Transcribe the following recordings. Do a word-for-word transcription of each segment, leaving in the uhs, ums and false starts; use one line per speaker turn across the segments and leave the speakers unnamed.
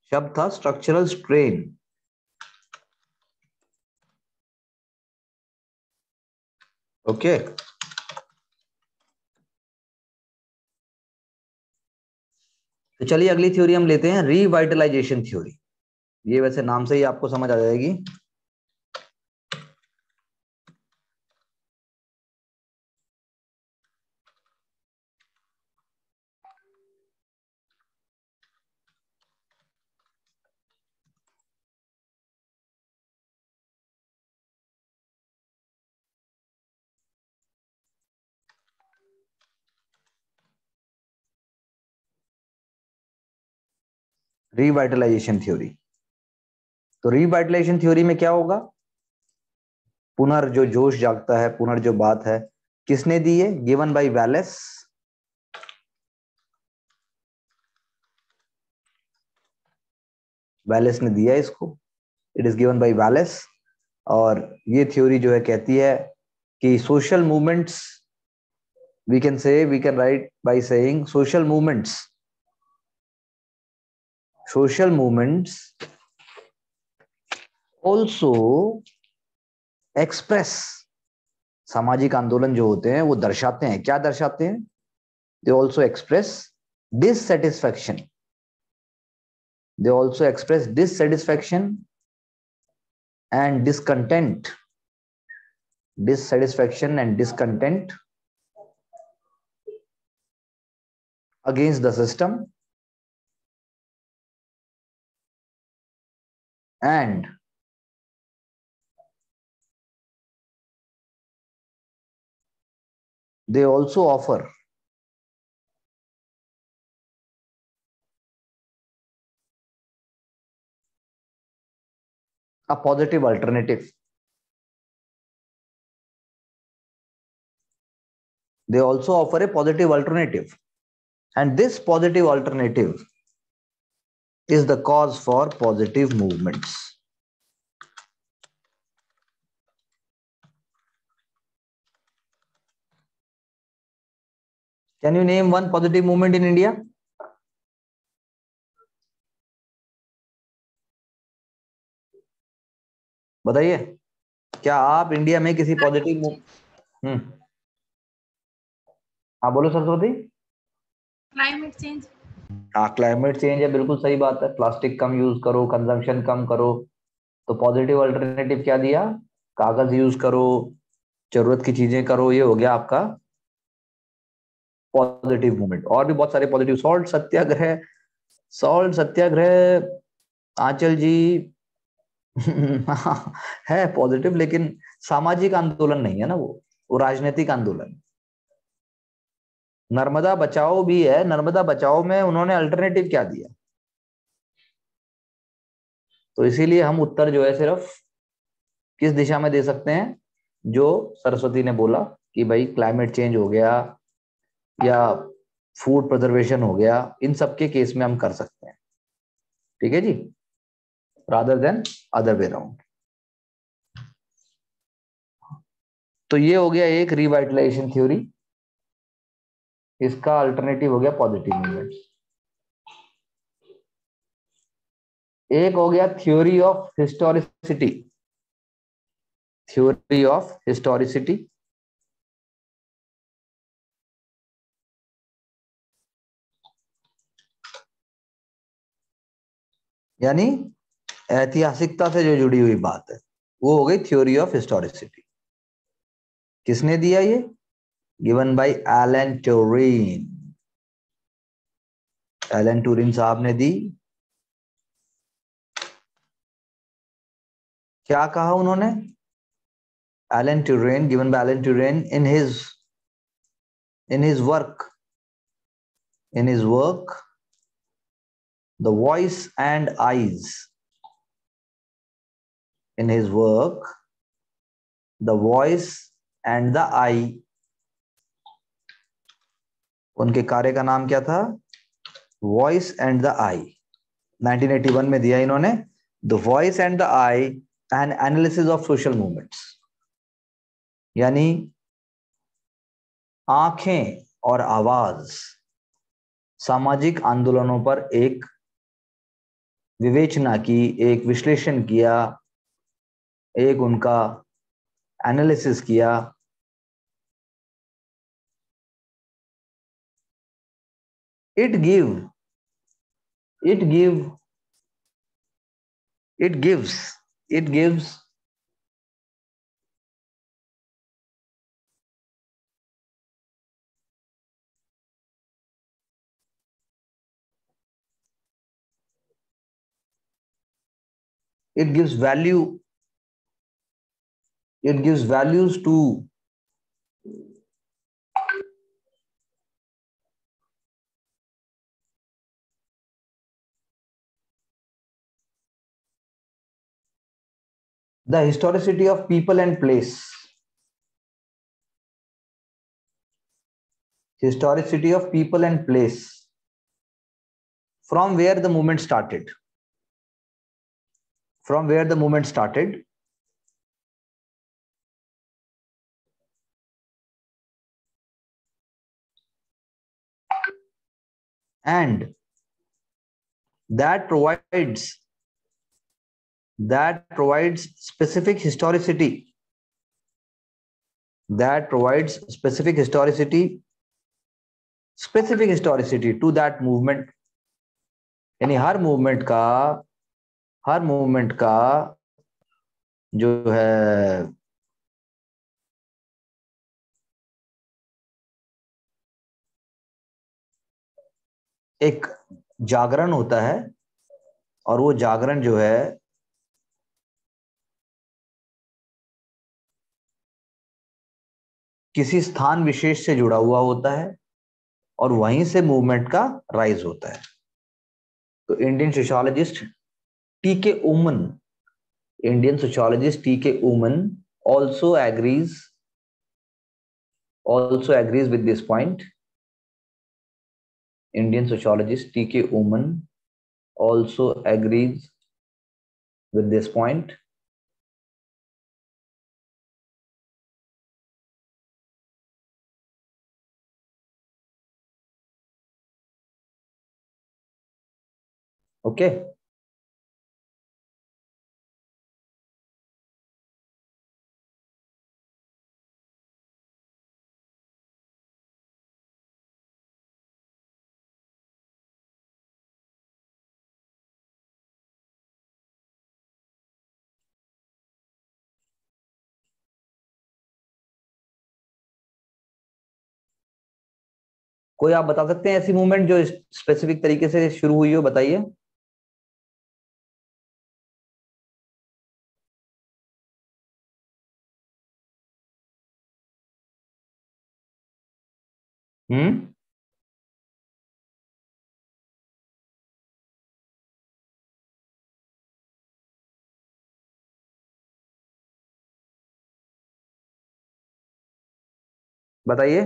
शब्द था structural strain. Okay, तो चलिए अगली थ्योरी हम लेते हैं, रिवाइटलाइजेशन थ्योरी। ये वैसे नाम से ही आपको समझ आ जाएगी। Revitalisation theory. तो रिवाइटलाइजेशन थ्योरी में क्या होगा? पुनर् जो जोश जागता है, पुनर् जो बात है, किसने दी है? Given by Wallace. वैलेस ने दिया इसको, it is given by Wallace. और ये थ्योरी जो है कहती है कि social movements, we can say we can write by saying social movements social movements also express, सामाजिक आंदोलन जो होते हैं वो दर्शाते हैं, क्या दर्शाते हैं? They also express dissatisfaction, they also express dissatisfaction and discontent, dissatisfaction and discontent against the system and they also offer a positive alternative. They also offer a positive alternative, and this positive alternative is the cause for positive movements. Can you name one positive movement in India? बताइए, क्या आप India में किसी positive hmm हाँ बोलो Saraswati.
Climate change.
हाँ, climate change है, बिल्कुल सही बात है। प्लास्टिक कम यूज करो, कंजम्पशन कम करो। तो पॉजिटिव अल्टरनेटिव क्या दिया? कागज यूज करो, जरूरत की चीजें करो, ये हो गया आपका पॉजिटिव मूवमेंट। और भी बहुत सारे positive, salt Satyagraha, salt Satyagraha Anchal ji है पॉजिटिव, लेकिन सामाजिक आंदोलन नहीं है ना वो वो राजनीतिक आंदोलन। नर्मदा बचाओ भी है, नर्मदा बचाओ में उन्होंने अल्टरनेटिव क्या दिया? तो इसीलिए हम उत्तर जो है सिर्फ किस दिशा में दे सकते हैं? जो सरस्वती ने बोला कि भाई क्लाइमेट चेंज हो गया या फूड प्रिजर्वेशन हो गया, इन सब के केस में हम कर सकते हैं। ठीक है जी, rather than other way round. तो ये हो गया एक रिवाइटलाइजेशन थ्योरी, इसका अल्टरनेटिव हो गया पॉजिटिव मूवमेंट्स। एक हो गया theory of historicity, theory of historicity. यानी ऐतिहासिकता से जो जुड़ी हुई बात है, वो हो गई थ्योरी ऑफ हिस्टोरिसिटी। किसने दिया ये? Given by Alain Touraine. Alain Touraine साहब ने दी। क्या कहा उन्होंने? Alain Touraine, given by Alain Touraine in his in his work in his work The Voice and Eyes, in his work The Voice and the Eye, उनके कार्य का नाम क्या था? Voice and the eye. Nineteen eighty one में दिया इन्होंने the voice and the eye an analysis of social movements. यानी आंखें और आवाज, सामाजिक आंदोलनों पर एक विवेचना की, एक विश्लेषण किया, एक उनका एनालिसिस किया। It give it give it gives it gives it gives value it gives values to the historicity of people and place. Historicity of people and place from where the movement started. From where the movement started. And that provides that provides specific historicity that provides specific historicity specific historicity to that movement. यानी हर movement का हर movement का जो है एक जागरण होता है, और वो जागरण जो है किसी स्थान विशेष से जुड़ा हुआ होता है, और वहीं से मूवमेंट का राइज होता है। तो इंडियन सोशियोलॉजिस्ट टी के उमन इंडियन सोशियोलॉजिस्ट टी के उमन also agrees also agrees with this point. Indian sociologist T K Oman also agrees with this point. Okay. कोई आप बता सकते हैं ऐसी मूवमेंट जो स्पेसिफिक तरीके से शुरू हुई हो? बताइए। हम्म बताइए।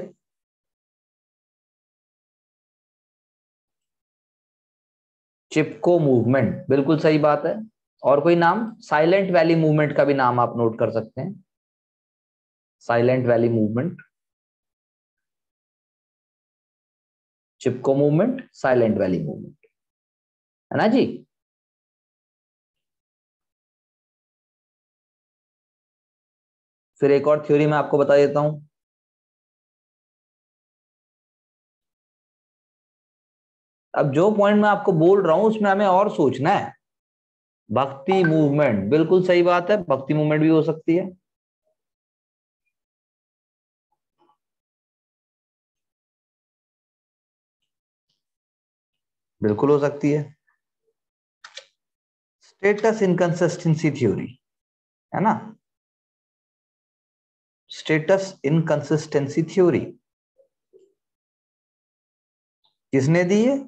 चिपको मूवमेंट, बिल्कुल सही बात है। और कोई नाम? साइलेंट वैली मूवमेंट का भी नाम आप नोट कर सकते हैं। Silent Valley movement, Chipko movement, Silent Valley movement, है ना जी। फिर एक और थ्योरी मैं आपको बता देता हूं। अब जो पॉइंट मैं आपको बोल रहा हूं उसमें हमें और सोचना है। भक्ति मूवमेंट, बिल्कुल सही बात है, भक्ति मूवमेंट भी हो सकती है। बिल्कुल हो सकती है। स्टेटस इनकंसिस्टेंसी थ्योरी, है ना। स्टेटस इनकंसिस्टेंसी थ्योरी किसने दी है?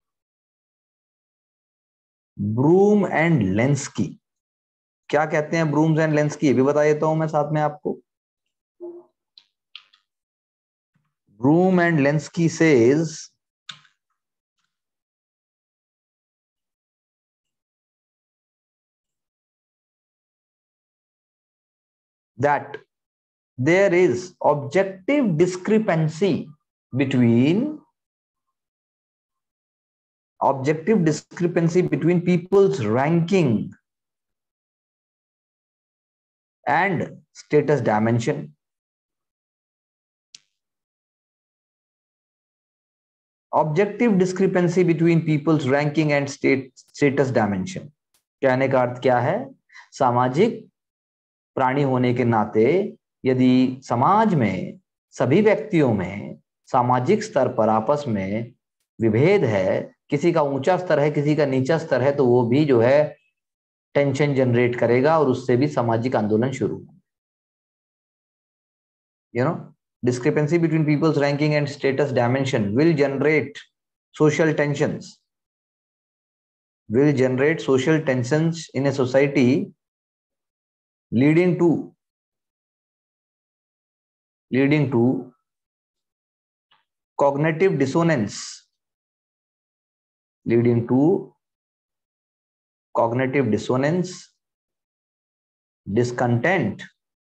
Broom and Lenski. क्या कहते हैं ब्रूम्स एंड लेंस्की, ये भी बता देता हूं मैं साथ में आपको। Broom and Lenski says that there is objective discrepancy between Objective discrepancy between people's ranking and status dimension. Objective discrepancy between people's ranking and state status dimension. कहने का अर्थ क्या है? सामाजिक प्राणी होने के नाते यदि समाज में सभी व्यक्तियों में सामाजिक स्तर पर आपस में विभेद है, किसी का ऊंचा स्तर है, किसी का नीचा स्तर है, तो वो भी जो है टेंशन जनरेट करेगा और उससे भी सामाजिक आंदोलन शुरू होगा. You know, discrepancy between people's ranking and status dimension will generate social tensions. Will generate social tensions in a society, leading to leading to cognitive dissonance. Leading to cognitive dissonance, discontent.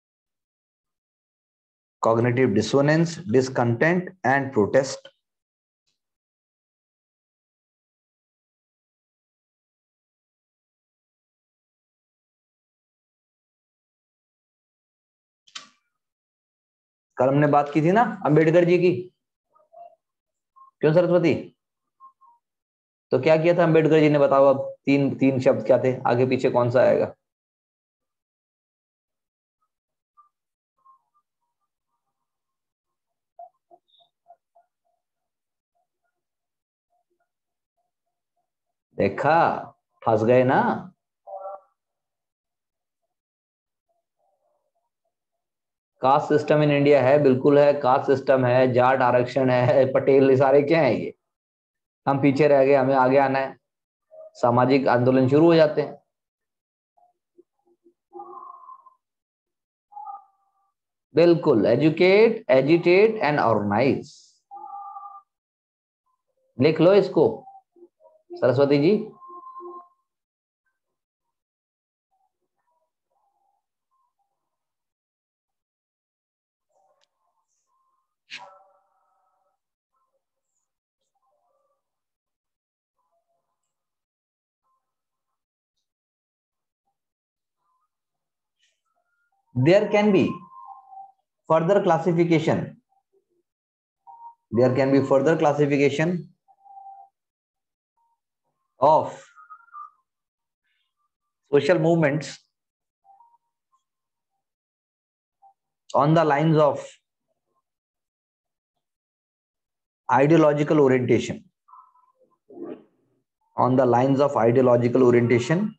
Cognitive dissonance, discontent, and protest. कल हमने बात की थी ना अंबेडकर जी की, क्यों सरस्वती? तो क्या किया था अंबेडकर जी ने, बताओ अब. तीन तीन शब्द क्या थे, आगे पीछे कौन सा आएगा? देखा, फंस गए ना. कास्ट सिस्टम इन इंडिया है, बिल्कुल है. कास्ट सिस्टम है, जाट आरक्षण है, पटेल, सारे क्या है ये. हम पीछे रह गए, हमें आगे आना है. सामाजिक आंदोलन शुरू हो जाते हैं. बिल्कुल, एजुकेट, एजिटेट एंड ऑर्गेनाइज. लिख लो इसको Saraswati ji. There can be further classification. There can be further classification of social movements on the lines of ideological orientation. On the lines of ideological orientation.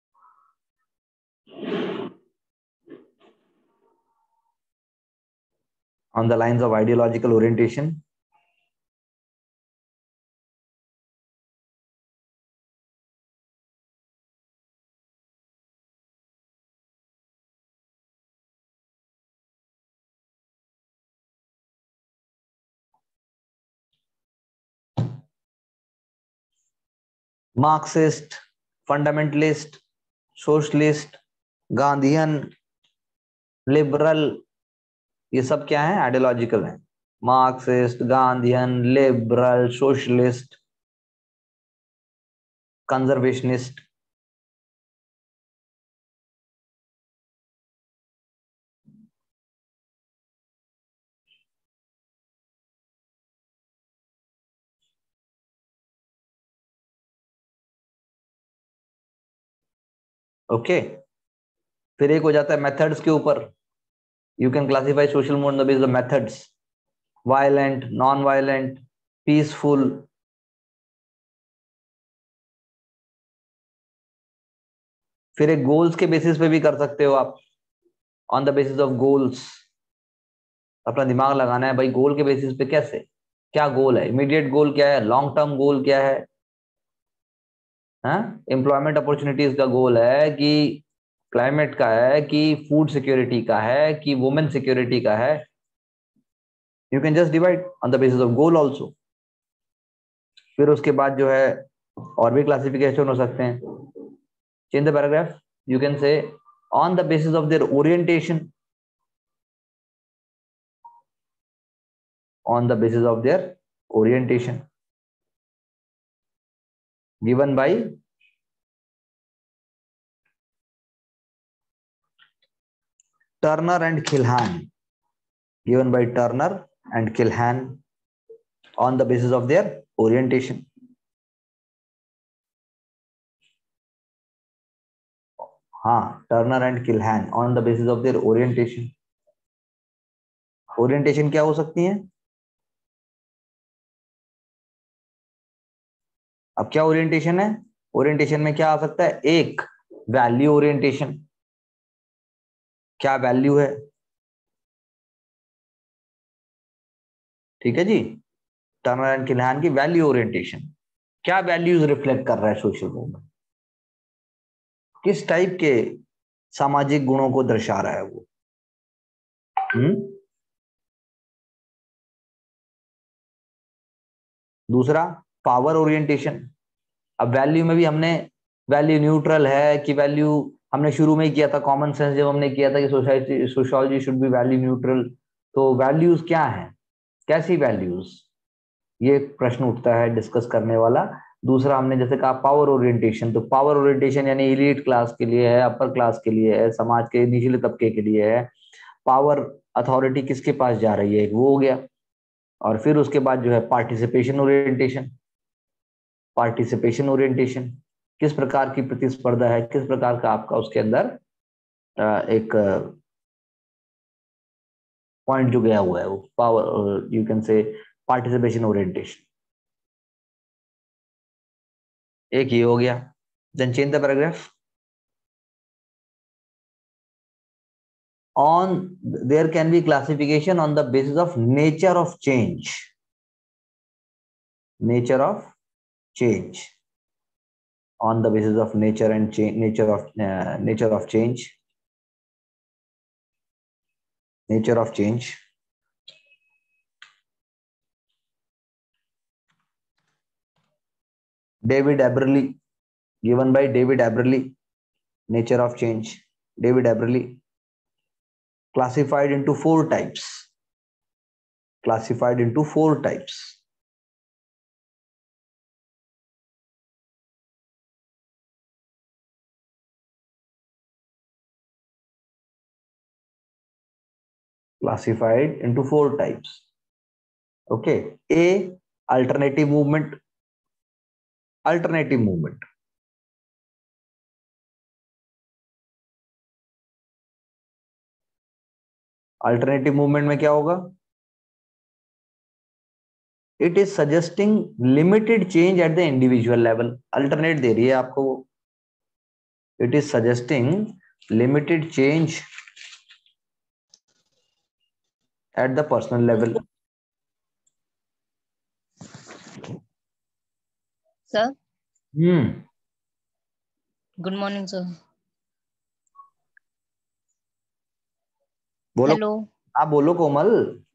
On the lines of ideological orientation. Marxist, fundamentalist, socialist, Gandhian, liberal, ये सब क्या है? Ideological है. Marxist, Gandhian, liberal, socialist, conservationist. Okay okay. फिर एक हो जाता है मेथड्स के ऊपर. You can classify social movement on the basis of methods. Violent, non violent, peaceful. फिर एक गोल्स के बेसिस पे भी कर सकते हो आप. On the basis of goals अपना दिमाग लगाना है भाई. गोल के बेसिस पे कैसे, क्या गोल है? इमीडिएट गोल क्या है? लॉन्ग टर्म गोल क्या है? एम्प्लॉयमेंट अपॉर्चुनिटीज का गोल है कि क्लाइमेट का है कि फूड सिक्योरिटी का है कि वुमेन सिक्योरिटी का है? You can just divide on the basis of goal also. फिर उसके बाद जो है और भी क्लासिफिकेशन हो सकते हैं. Change the paragraph. You can say on the basis of their orientation. On the basis of their orientation. Given by Turner and Killian, given by Turner and Killian on the basis of their orientation. हाँ, Turner and Killian on the basis of their orientation. Orientation क्या हो सकती है? अब क्या orientation है? Orientation में क्या आ सकता है? एक वैल्यू ओरिएंटेशन, क्या वैल्यू है, ठीक है जी। टर्नर एंड किल्हान की वैल्यू ओरिएंटेशन, क्या वैल्यूज रिफ्लेक्ट कर रहा है सोशल मूवमेंट, किस टाइप के सामाजिक गुणों को दर्शा रहा है वो। हम्म दूसरा पावर ओरिएंटेशन। अब वैल्यू में भी हमने वैल्यू न्यूट्रल है कि वैल्यू, हमने शुरू में ही किया था कॉमन सेंस जब हमने किया था कि society sociology should be value neutral. तो वैल्यूज क्या हैं, कैसी वैल्यूज, ये प्रश्न उठता है डिस्कस करने वाला। दूसरा हमने जैसे कहा पावर ओरिएंटेशन, तो पावर ओरिएंटेशन यानी एलीट क्लास के लिए है, अपर क्लास के लिए है, समाज के निचले तबके के लिए है। पावर अथॉरिटी किसके पास जा रही है, वो हो गया। और फिर उसके बाद जो है पार्टिसिपेशन ओरिएंटेशन, पार्टिसिपेशन ओरिएंटेशन किस प्रकार की प्रतिस्पर्धा है, किस प्रकार का आपका उसके अंदर एक पॉइंट जो गया हुआ है वो power, you can say participation orientation. एक ये हो गया। Then change the paragraph. On there can be classification on the basis of nature of change, nature of change, on the basis of nature and change, nature of uh, nature of change, nature of change. David Aberley, given by David Aberley, nature of change. David Aberley classified into four types, classified into four types. Classified into four types. Okay. A, alternative movement. Alternative movement. Alternative movement में क्या होगा? It is suggesting limited change at the individual level. Alternate दे रही है आपको वो. It is suggesting limited change at the personal level.
Sir.
Hmm.
Good morning, sir.
बोलो.
Hello.
हाँ बोलो कोमल.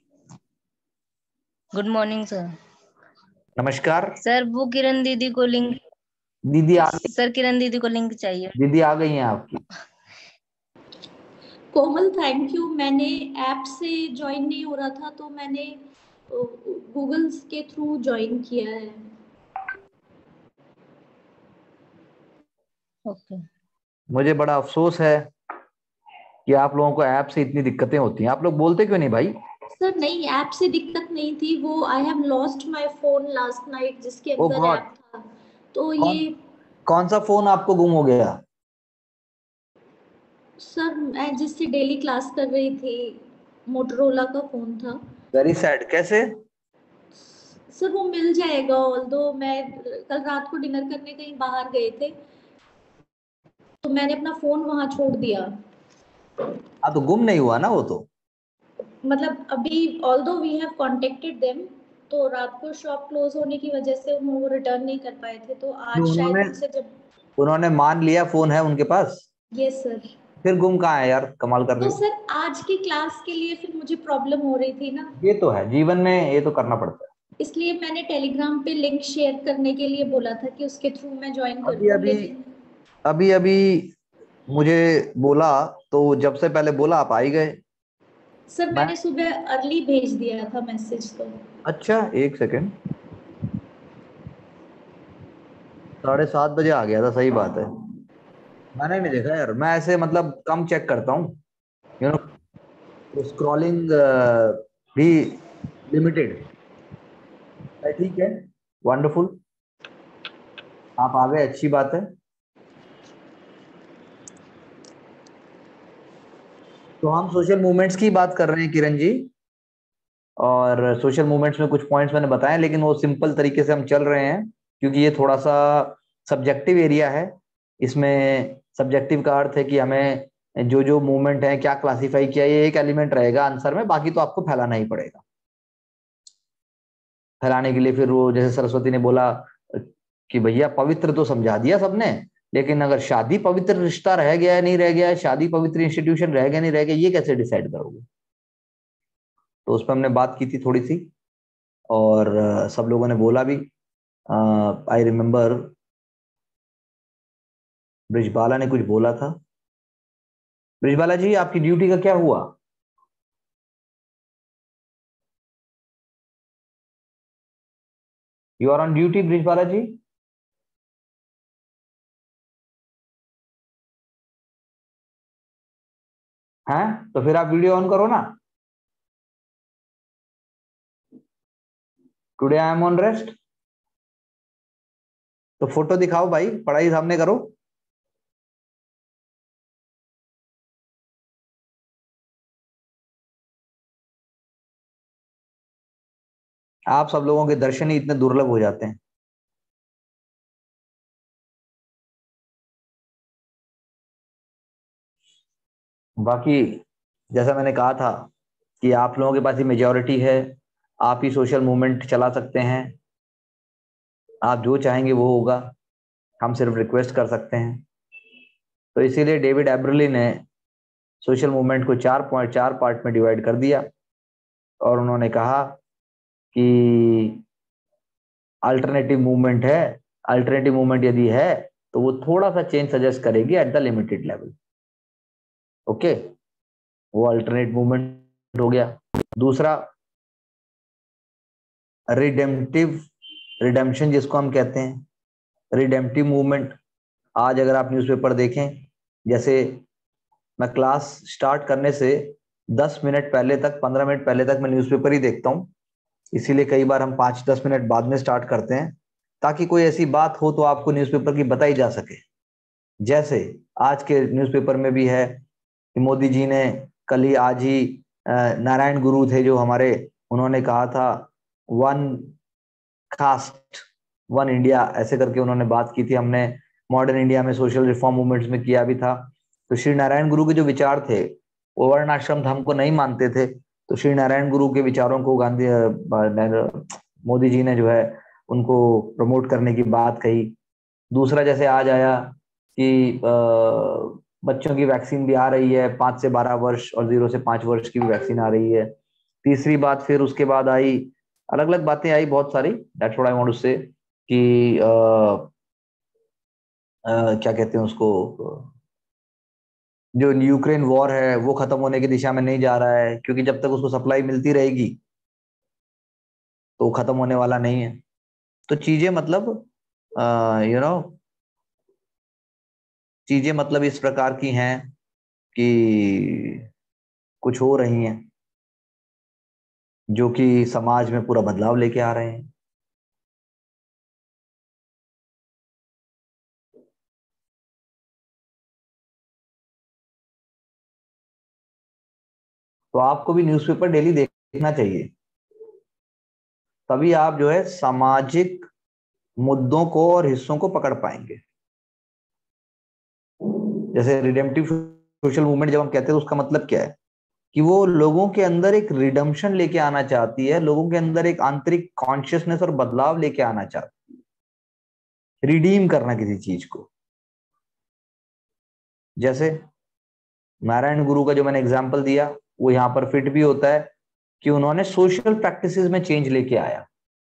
Good morning, sir.
नमस्कार.
सर वो किरण दीदी को लिंक.
दीदी आ गई.
सर किरण दीदी को लिंक चाहिए.
दीदी आ गई हैं आपकी.
कोमल थैंक यू, मैंने ऐप से ज्वाइन नहीं हो रहा था तो मैंने गूगल के थ्रू ज्वाइन किया है.
ओके.
मुझे बड़ा अफसोस है कि आप लोगों को ऐप से इतनी दिक्कतें होती हैं. आप लोग बोलते क्यों नहीं भाई?
सर नहीं, ऐप से दिक्कत नहीं थी, वो I have lost my phone last night जिसके
Oh
अंदर
God.
ऐप था. तो
कौन,
ये
कौन सा फोन आपको गुम हो गया?
सर मैं जिससे डेली क्लास कर रही थी, मोटरोला का फोन था.
Very sad. कैसे?
सर वो मिल जाएगा, ऑल्दो मैं कल रात को डिनर करने कहीं बाहर गए थे तो मैंने अपना फोन वहां छोड़ दिया.
हाँ तो गुम नहीं हुआ ना वो तो.
मतलब अभी although we have contacted them, तो रात को शॉप क्लोज होने की वजह से वो रिटर्न नहीं कर पाए थे, तो आज शायद
उन्होंने
उनसे जब
उन्होंने मान लिया फोन है उनके पास.
Yes sir.
फिर गुम कहाँ है यार? कमाल कर रहे
तो
हो.
सर आज की क्लास के लिए फिर मुझे प्रॉब्लम हो रही थी ना,
ये तो है, जीवन में ये तो करना पड़ता है.
इसलिए मैंने टेलीग्राम पे लिंक शेयर करने के लिए बोला था कि उसके थ्रू मैं ज्वाइन कर
अभी
लूं.
अभी
लेकिन
अभी अभी मुझे बोला तो जब से पहले बोला आप आ ही गए.
सर मैंने सुबह अर्ली भेज दिया था मैसेज. तो
अच्छा एक सेकेंड. साढ़े सात बजे आ गया था, सही बात है। मैंने नहीं देखा यार, मैं ऐसे मतलब कम चेक करता हूँ, यू नो, स्क्रॉलिंग भी लिमिटेड है। ठीक है, वंडरफुल, आप आ गए, अच्छी बात है। तो हम सोशल मूवमेंट्स की बात कर रहे हैं किरण जी, और सोशल मूवमेंट्स में कुछ पॉइंट्स मैंने बताए, लेकिन वो सिंपल तरीके से हम चल रहे हैं क्योंकि ये थोड़ा सा सब्जेक्टिव एरिया है। इसमें सब्जेक्टिव का अर्थ है कि हमें जो जो मूवमेंट है क्या क्लासिफाई किया, ये एक एलिमेंट रहेगा आंसर में, बाकी तो आपको फैलाना ही पड़ेगा। फैलाने के लिए फिर वो जैसे सरस्वती ने बोला कि भैया पवित्र तो समझा दिया सबने, लेकिन अगर शादी पवित्र रिश्ता रह गया है नहीं रह गया है, शादी पवित्र इंस्टीट्यूशन रह गया नहीं रह गया, ये कैसे डिसाइड करोगे? तो उस पर हमने बात की थी थोड़ी सी, और अ, सब लोगों ने बोला भी। आई रिमेम्बर ब्रिजबाला ने कुछ बोला था। ब्रिजबाला जी, आपकी ड्यूटी का क्या हुआ? You are on duty Brijbala ji? हैं? तो फिर आप वीडियो ऑन करो ना। Today I am on rest. तो फोटो दिखाओ भाई, पढ़ाई सामने करो। आप सब लोगों के दर्शन ही इतने दुर्लभ हो जाते हैं। बाकी जैसा मैंने कहा था कि आप लोगों के पास ही मेजोरिटी है, आप ही सोशल मूवमेंट चला सकते हैं, आप जो चाहेंगे वो होगा, हम सिर्फ रिक्वेस्ट कर सकते हैं। तो इसीलिए डेविड एब्रली ने सोशल मूवमेंट को चार पॉइंट चार पार्ट में डिवाइड कर दिया, और उन्होंने कहा कि अल्टरनेटिव मूवमेंट है, अल्टरनेटिव मूवमेंट यदि है तो वो थोड़ा सा चेंज सजेस्ट करेगी at the limited level. Okay, वो अल्टरनेट मूवमेंट हो गया। दूसरा, रिडेम्पटिव, रिडेम्पशन जिसको हम कहते हैं, रिडेम्पटिव मूवमेंट। आज अगर आप न्यूज़पेपर देखें, जैसे मैं क्लास स्टार्ट करने से दस मिनट पहले तक, पंद्रह मिनट पहले तक मैं न्यूज़पेपर ही देखता हूँ, इसीलिए कई बार हम पाँच दस मिनट बाद में स्टार्ट करते हैं, ताकि कोई ऐसी बात हो तो आपको न्यूज़पेपर की बताई जा सके। जैसे आज के न्यूज़पेपर में भी है कि मोदी जी ने कल ही, आज ही, नारायण गुरु थे जो हमारे, उन्होंने कहा था वन कास्ट वन इंडिया, ऐसे करके उन्होंने बात की थी। हमने मॉडर्न इंडिया में सोशल रिफॉर्म मूवमेंट्स में किया भी था। तो श्री नारायण गुरु के जो विचार थे, वो वर्ण आश्रम धर्म को नहीं मानते थे, तो श्री नारायण गुरु के विचारों को गांधी मोदी जी ने जो है उनको प्रमोट करने की बात कही। दूसरा, जैसे आज आया कि आ, बच्चों की वैक्सीन भी आ रही है, पांच से बारह वर्ष और जीरो से पांच वर्ष की भी वैक्सीन आ रही है। तीसरी बात, फिर उसके बाद आई, अलग अलग बातें आई बहुत सारी, that's what I want to say, कि आ, आ, क्या कहते हैं उसको, जो यूक्रेन वॉर है वो खत्म होने की दिशा में नहीं जा रहा है, क्योंकि जब तक उसको सप्लाई मिलती रहेगी तो वो खत्म होने वाला नहीं है। तो चीजें मतलब यू नो चीजें मतलब इस प्रकार की हैं कि कुछ हो रही हैं जो कि समाज में पूरा बदलाव लेके आ रहे हैं। तो आपको भी न्यूज़पेपर डेली देखना चाहिए, तभी आप जो है सामाजिक मुद्दों को और हिस्सों को पकड़ पाएंगे। जैसे रिडेम्पटिव सोशल मूवमेंट जब हम कहते हैं तो उसका मतलब क्या है, कि वो लोगों के अंदर एक रिडम्पशन लेके आना चाहती है, लोगों के अंदर एक आंतरिक कॉन्शियसनेस और बदलाव लेके आना चाहती है, रिडीम करना किसी चीज को। जैसे नारायण गुरु का जो मैंने एग्जाम्पल दिया, वो यहाँ पर फिट भी होता है कि उन्होंने सोशल प्रैक्टिसेस में चेंज लेके आया।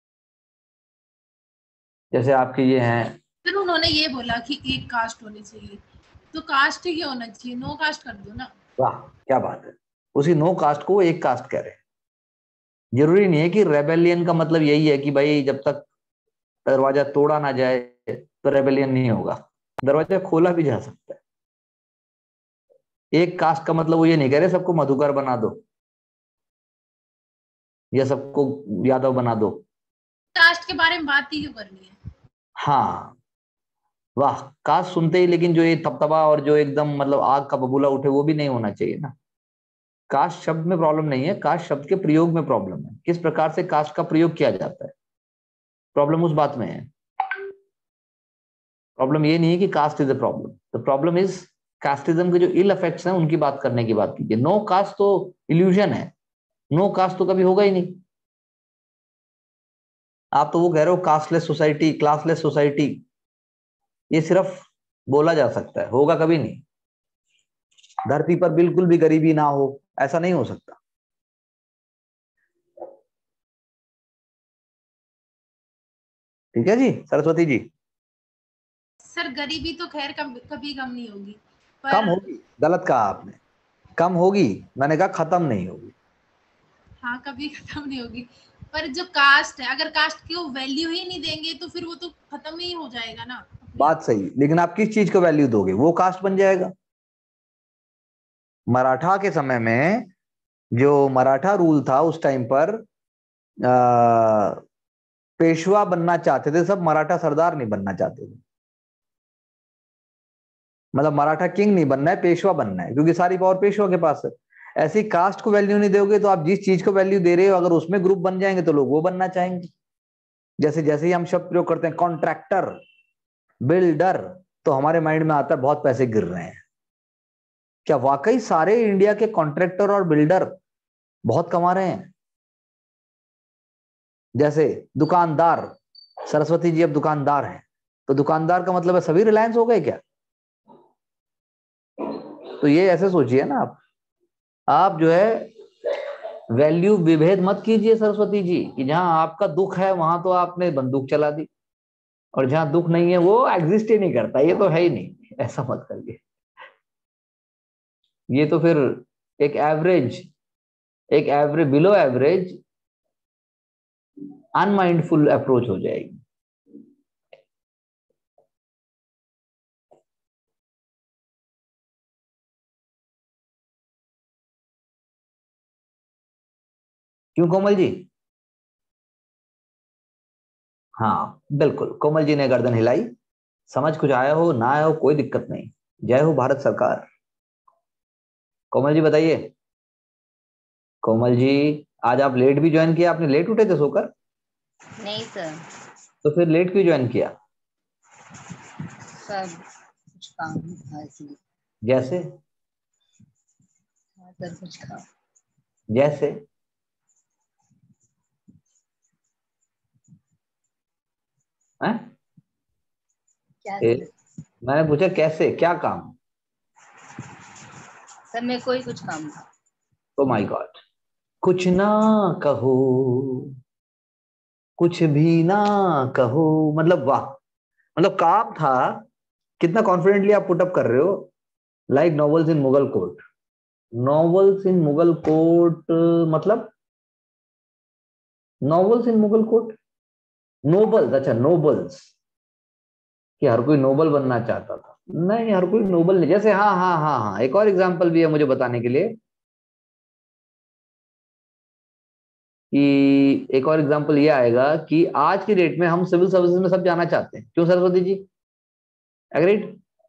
जैसे आपके ये हैं,
फिर उन्होंने ये बोला कि एक कास्ट होनी चाहिए, तो कास्ट ही होना चाहिए, नो कास्ट कर दो ना।
वाह क्या बात है, उसी नो कास्ट को एक कास्ट कह रहे हैं। जरूरी नहीं है कि रेबेलियन का मतलब यही है कि भाई जब तक दरवाजा तोड़ा ना जाए तो रेबेलियन नहीं होगा, दरवाजा खोला भी जा सकता है। एक कास्ट का मतलब वो ये नहीं कह रहे सबको मधुकर बना दो या सबको यादव बना दो।
कास्ट के बारे में बात ही क्यों करनी है?
हाँ वाह, कास्ट सुनते ही लेकिन जो ये तबतबा और जो एकदम मतलब आग का बबूला उठे वो भी नहीं होना चाहिए ना। कास्ट शब्द में प्रॉब्लम नहीं है, कास्ट शब्द के प्रयोग में प्रॉब्लम है, किस प्रकार से कास्ट का प्रयोग किया जाता है, प्रॉब्लम उस बात में है। प्रॉब्लम ये नहीं है कि caste is a problem, the problem is casteism के जो इल इफेक्ट्स हैं उनकी बात करने की बात कीजिए। नो कास्ट तो इल्यूजन है, नो कास्ट तो कभी होगा ही नहीं। आप तो वो कह रहे हो कास्टलेस सोसाइटी, क्लासलेस सोसाइटी, ये सिर्फ बोला जा सकता है, होगा कभी नहीं। धरती पर बिल्कुल भी गरीबी ना हो, ऐसा नहीं हो सकता। ठीक है जी सरस्वती जी।
सर गरीबी तो खैर कभी कभी कम नहीं होगी, पर
कम होगी, गलत कहा आपने, कम होगी, मैंने कहा खत्म नहीं होगी।
हाँ कभी खत्म नहीं होगी, पर जो कास्ट है, अगर कास्ट की वैल्यू ही नहीं देंगे तो फिर वो तो खत्म ही हो जाएगा ना।
बात सही, लेकिन आप किस चीज को वैल्यू दोगे, वो कास्ट बन जाएगा। मराठा के समय में जो मराठा रूल था उस टाइम पर आ, पेशवा बनना चाहते थे सब, मराठा सरदार नहीं बनना चाहते थे। मतलब मराठा किंग नहीं बनना है, पेशवा बनना है, क्योंकि सारी पावर पेशवा के पास है। ऐसी कास्ट को वैल्यू नहीं दोगे तो आप जिस चीज को वैल्यू दे रहे हो अगर उसमें ग्रुप बन जाएंगे तो लोग वो बनना चाहेंगे। जैसे जैसे ही हम शब्द प्रयोग करते हैं कॉन्ट्रैक्टर, बिल्डर, तो हमारे माइंड में आता है बहुत पैसे गिर रहे हैं। क्या वाकई सारे इंडिया के कॉन्ट्रैक्टर और बिल्डर बहुत कमा रहे हैं? जैसे दुकानदार, सरस्वती जी अब दुकानदार हैं, तो दुकानदार का मतलब है सभी रिलायंस हो गए क्या? तो ये ऐसे सोचिए ना आप आप जो है वैल्यू विभेद मत कीजिए सरस्वती जी, कि जहां आपका दुख है वहां तो आपने बंदूक चला दी, और जहां दुख नहीं है वो एग्जिस्ट ही नहीं करता, ये तो है ही नहीं, ऐसा मत करिए। ये तो फिर एक एवरेज, एक average, below average unmindful approach हो जाएगी। क्यों कोमल जी? हाँ बिल्कुल, कोमल जी ने गर्दन हिलाई। समझ कुछ आया हो ना आया हो कोई दिक्कत नहीं, जय हो भारत सरकार। कोमल जी बताइए। कोमल जी आज आप लेट भी ज्वाइन किया, आपने लेट उठे थे सोकर?
नहीं सर,
तो फिर लेट क्यों ज्वाइन किया?
सर कुछ काम था इसलिए।
जैसे?
हाँ सर कुछ काम।
जैसे? हैं?
क्या
ए,
सर?
मैंने पूछा कैसे, क्या काम?
सर मेरे को ही कुछ काम था।
ओ माय गॉड, कुछ ना कहो, कुछ भी ना कहो, मतलब वाह, मतलब काम था। कितना कॉन्फिडेंटली आप पुट अप कर रहे हो, like novels in Mughal court. Novels in Mughal court मतलब novels in Mughal court, nobles, अच्छा नोबल्स, कि हर कोई नोबल बनना चाहता था। नहीं, हर कोई नोबल नहीं। जैसे हाँ हाँ हाँ हाँ एक और एग्जांपल भी है मुझे बताने के लिए, कि एक और एग्जांपल ये आएगा कि आज की डेट में हम सिविल सर्विसेज में सब जाना चाहते हैं। क्यों सरस्वती जी? एग्रीड?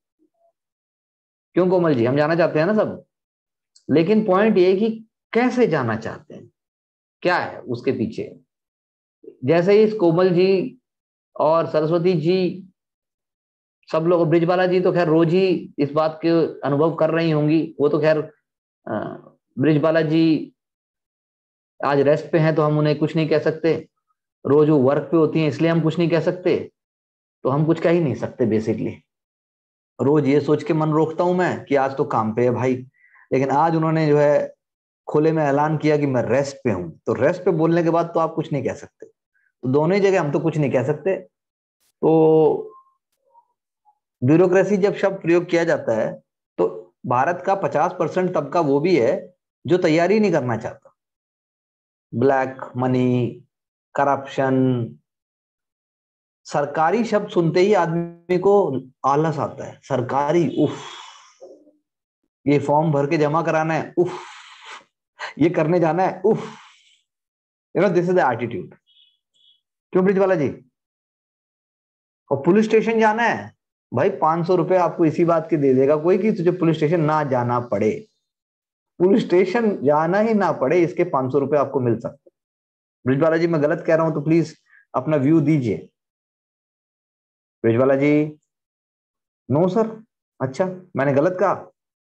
क्यों कोमल जी? हम जाना चाहते हैं ना सब, लेकिन पॉइंट ये कि कैसे जाना चाहते हैं, क्या है उसके पीछे। जैसे ही कोमल जी और सरस्वती जी, सब लोग, ब्रिजबाला जी तो खैर रोज ही इस बात के अनुभव कर रही होंगी, वो तो खैर ब्रिजबाला जी आज रेस्ट पे हैं तो हम उन्हें कुछ नहीं कह सकते, रोज वो वर्क पे होती हैं इसलिए हम कुछ नहीं कह सकते, तो हम कुछ कह ही नहीं सकते बेसिकली। रोज ये सोच के मन रोकता हूं मैं कि आज तो काम पे है भाई, लेकिन आज उन्होंने जो है खुले में ऐलान किया कि मैं रेस्ट पे हूं, तो रेस्ट पे बोलने के बाद तो आप कुछ नहीं कह सकते, तो दोनों ही जगह हम तो कुछ नहीं कह सकते। तो ब्यूरोक्रेसी जब शब्द प्रयोग किया जाता है तो भारत का पचास परसेंट तबका वो भी है जो तैयारी नहीं करना चाहता। ब्लैक मनी, करप्शन, सरकारी शब्द सुनते ही आदमी को आलस आता है। सरकारी, उफ, ये फॉर्म भर के जमा कराना है, उफ, ये करने जाना है, उफ, you know this is the attitude. क्यों ब्रिजवाला जी? और पुलिस स्टेशन जाना है भाई, पांच सौ रुपए आपको इसी बात के दे देगा कोई कि तुझे पुलिस स्टेशन ना जाना पड़े। पुलिस स्टेशन जाना ही ना पड़े, इसके पांच सौ रुपए आपको मिल सकते। ब्रिजवाला जी मैं गलत कह रहा हूं तो प्लीज अपना व्यू दीजिए। ब्रिजवाला जी, नो सर, अच्छा मैंने गलत कहा?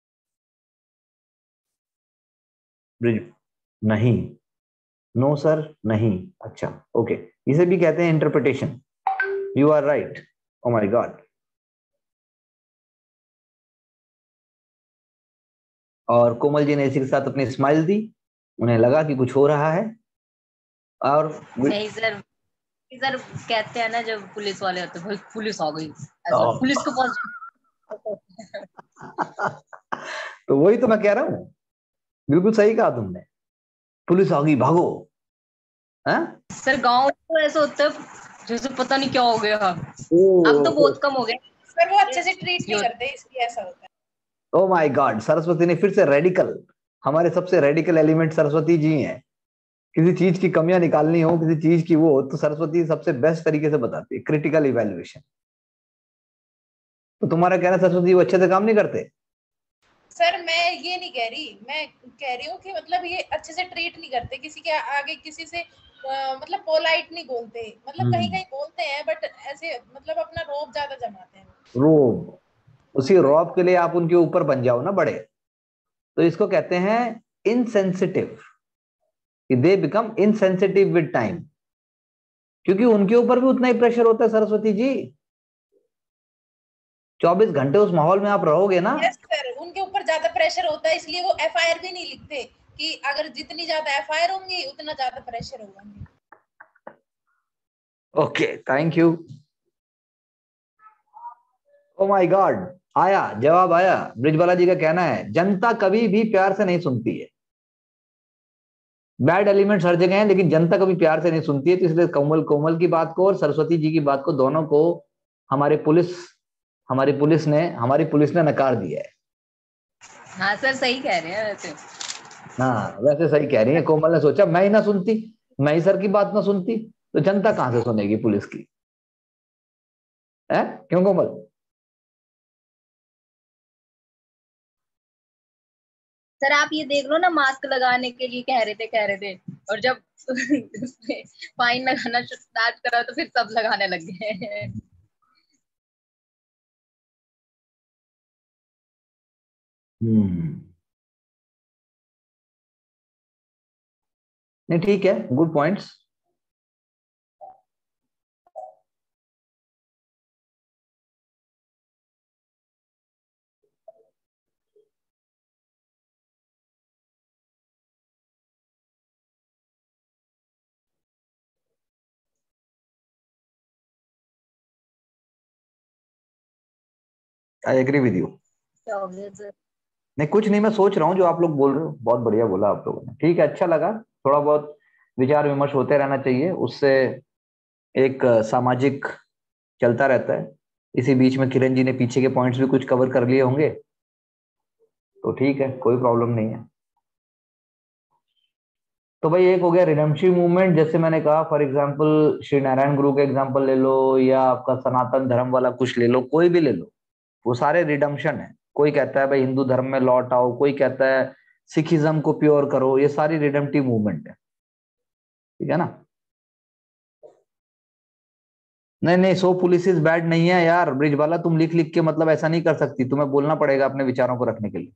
ब्रिज, नहीं, नो सर, नहीं, अच्छा ओके, इसे भी कहते हैं interpretation. You are right, oh my God. और कोमल जी ने इसी के साथ अपनी स्माइल दी, उन्हें लगा कि कुछ हो रहा है। और
नहीं सर, सर कहते हैं ना जब पुलिस वाले होते हैं, पुलिस आ गई, ऐसा पुलिस के पास।
तो वही तो मैं कह रहा हूं, बिल्कुल सही कहा तुमने, पुलिस आ गई भागो। है
सर गांव तो ऐसा होता है जैसे पता नहीं क्या हो गया। अब तो बहुत कम हो गया
सर, वो अच्छे से ट्रीट नहीं करते इसलिए ऐसा होता है।
ओ माय गॉड, सरस्वती ने फिर से रेडिकल, हमारे सबसे रेडिकल एलिमेंट सरस्वती जी हैं। किसी चीज की कमियां निकालनी हो, किसी चीज की वो, तो सरस्वती सबसे बेस्ट तरीके से बताती है, क्रिटिकल इवैल्यूएशन। तो तुम्हारा कहना सरस्वती वो अच्छे से काम नहीं करते?
सर मैं ये नहीं कह रही, मैं कह रही हूँ कि मतलब ये अच्छे से ट्रीट नहीं करते किसी के आगे, किसी से आ, मतलब पोलाइट नहीं बोलते, मतलब कहीं कहीं बोलते हैं बट ऐसे मतलब अपना रोब ज्यादा जमाते हैं।
रोब, उसी रॉब के लिए आप उनके ऊपर बन जाओ ना बड़े, तो इसको कहते हैं insensitive. They become insensitive with time, क्योंकि उनके ऊपर भी उतना ही प्रेशर होता है सरस्वती जी। चौबीस घंटे उस माहौल में आप रहोगे ना।
यस सर, उनके ऊपर ज्यादा प्रेशर होता है, इसलिए वो एफआईआर भी नहीं लिखते कि अगर जितनी ज्यादा एफआईआर होंगी उतना ज्यादा प्रेशर होगा।
Okay, thank you. Oh my god, आया जवाब, आया। ब्रिजबाला जी का कहना है जनता कभी भी प्यार से नहीं सुनती है। बैड एलिमेंट्स हर जगह हैं, लेकिन जनता कभी प्यार से नहीं सुनती है। तो इसलिए कोमल कोमल की बात को और सरस्वती जी की बात को, दोनों को हमारे पुलिस हमारी पुलिस ने हमारी पुलिस ने नकार दिया है।
हाँ सर सही कह रहे हैं वैसे।
हाँ वैसे सही कह रही है। कोमल ने सोचा मैं ही ना सुनती, मैं ही सर की बात ना सुनती, तो जनता कहां से सुनेगी पुलिस की? है क्यों कोमल?
सर आप ये देख लो ना, मास्क लगाने के लिए कह रहे थे कह रहे थे और जब फाइन लगाना स्टार्ट करा तो फिर सब लगाने लग गए।
हम्म, नहीं ठीक है, good points. I agree with you.
क्या हो गया सर?
नहीं कुछ नहीं, मैं सोच रहा हूँ जो आप लोग बोल रहे हो बहुत बढ़िया बोला आप लोगों ने, ठीक है, अच्छा लगा। थोड़ा बहुत विचार विमर्श होते रहना चाहिए, उससे एक अ, सामाजिक चलता रहता है। इसी बीच में किरण जी ने पीछे के पॉइंट्स भी कुछ कवर कर लिए होंगे, तो ठीक है, कोई प्रॉब्लम नहीं है। तो भाई एक हो गया रिडेम्पशन मूवमेंट, जैसे मैंने कहा फॉर एग्जांपल श्री नारायण गुरु का एग्जांपल ले लो, या आपका सनातन धर्म वाला कुछ ले लो, कोई भी ले लो, वो सारे रिडेम्पशन है। कोई कहता है भाई हिंदू धर्म में लौट आओ, कोई कहता है सिखिज्म को प्योर करो, ये सारी रिडेम्पटिव मूवमेंट है, ठीक है ना। नहीं नहीं, सो पुलिस इज बैड नहीं है यार ब्रिजवाला, तुम लिख लिख के मतलब ऐसा नहीं कर सकती, तुम्हें बोलना पड़ेगा अपने विचारों को रखने के लिए।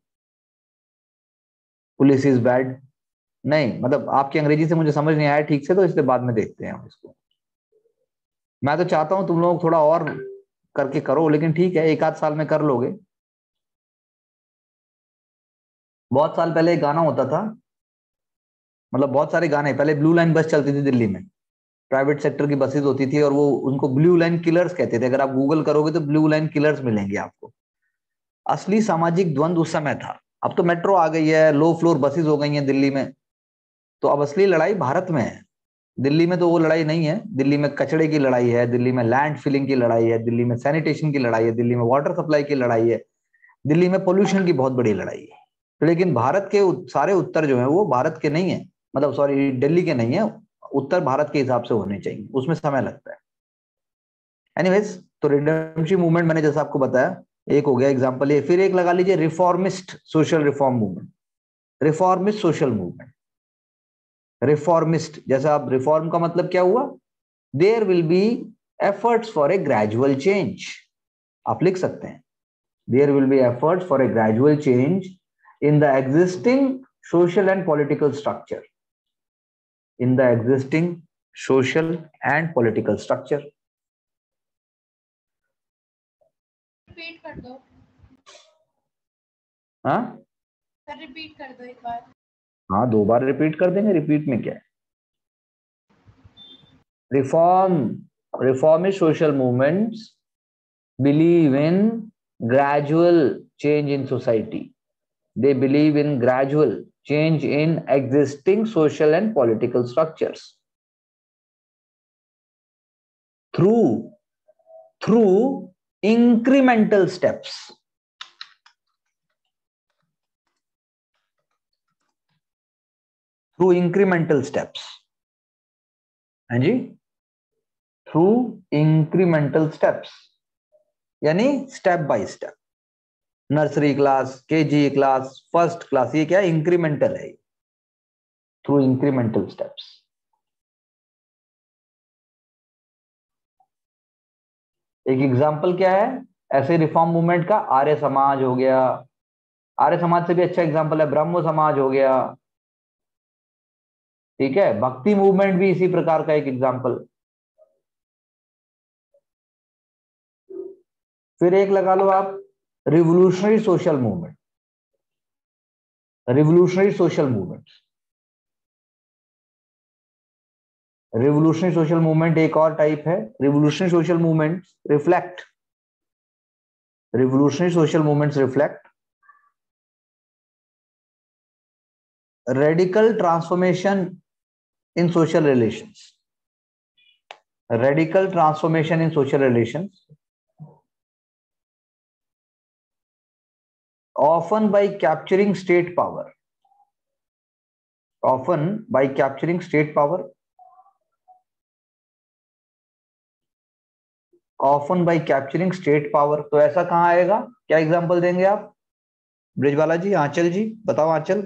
पुलिस इज बैड नहीं, मतलब आपकी अंग्रेजी से मुझे समझ नहीं आया ठीक से, तो इसलिए बाद में देखते हैं हम इसको। मैं तो चाहता हूं तुम लोग थोड़ा और करके करो, लेकिन ठीक है, एक आध साल में कर लोगे। बहुत साल पहले एक गाना होता था, मतलब बहुत सारे गाने पहले, ब्लू लाइन बस चलती थी दिल्ली में, प्राइवेट सेक्टर की बसेस होती थी, और वो उनको ब्लू लाइन किलर्स कहते थे। अगर आप गूगल करोगे तो ब्लू लाइन किलर्स मिलेंगे आपको। असली सामाजिक द्वंद्व उस समय था। अब तो मेट्रो आ गई है, लो फ्लोर बसेस हो गई हैं दिल्ली में, तो अब असली लड़ाई भारत में है। दिल्ली में तो वो लड़ाई नहीं है, दिल्ली में कचड़े की लड़ाई है, दिल्ली में लैंड फिलिंग की लड़ाई है, दिल्ली में सैनिटेशन की लड़ाई है, दिल्ली में वाटर सप्लाई की लड़ाई है, दिल्ली में पोल्यूशन की बहुत बड़ी लड़ाई है। लेकिन भारत के सारे उत्तर जो है वो भारत के नहीं है, मतलब सॉरी दिल्ली के नहीं है, उत्तर भारत के हिसाब से होने चाहिए, उसमें समय लगता है। एनीवेज, तो रिडेम्पशन मूवमेंट मैंने जैसा आपको बताया, एक हो गया एग्जांपल ये। फिर एक लगा लीजिए reformist social reform movement. Reformist social movement, reformist जैसा, आप रिफॉर्म का मतलब क्या हुआ, there will be efforts for a gradual change, आप लिख सकते हैं there will be efforts for a gradual change in the existing social and political structure, in the existing social and political structure.
Repeat कर दो।
हाँ
sir repeat कर दो एक बार।
हाँ दो बार रिपीट कर देंगे, रिपीट में क्या है। Reform, reformist social movements believe in gradual change in society, they believe in gradual change in existing social and political structures through through incremental steps, through incremental steps, हाँ जी, through incremental steps, यानी step by step, nursery class, KG class, first class, ये क्या है, incremental है, through incremental steps. एक example क्या है ऐसे रिफॉर्म मूवमेंट का, आर्य समाज हो गया, आर्य समाज से भी अच्छा एग्जांपल है ब्रह्म समाज हो गया, ठीक है, भक्ति मूवमेंट भी इसी प्रकार का एक एग्जांपल। फिर एक लगा लो आप revolutionary social movement, revolutionary social movement, revolutionary social movement एक और टाइप है। Revolutionary social movement reflect, revolutionary social movements reflect radical transformation in social relations, radical transformation in social relations often by capturing state power, often by capturing state power, often by capturing state power। तो ऐसा कहां आएगा, क्या example देंगे आप ब्रिजवाला जी, आंचल जी बताओ, आंचल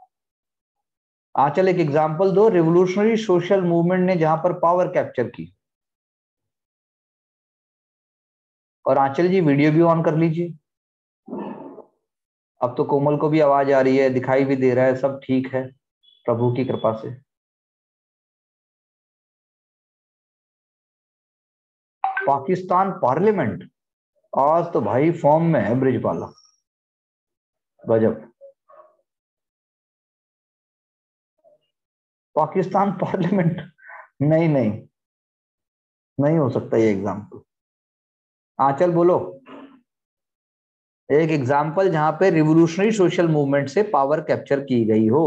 आंचल एक example दो रिवोल्यूशनरी सोशल मूवमेंट ने जहां पर पावर कैप्चर की। और आंचल जी वीडियो भी ऑन कर लीजिए, अब तो कोमल को भी आवाज आ रही है, दिखाई भी दे रहा है, सब ठीक है प्रभु की कृपा से। पाकिस्तान पार्लियामेंट, आज तो भाई फॉर्म में है ब्रिजवाला, गजब। पाकिस्तान पार्लियामेंट, नहीं नहीं नहीं हो सकता ये एग्जाम्पल। आंचल बोलो एक एग्जाम्पल जहां पे रिवोल्यूशनरी सोशल मूवमेंट से पावर कैप्चर की गई हो।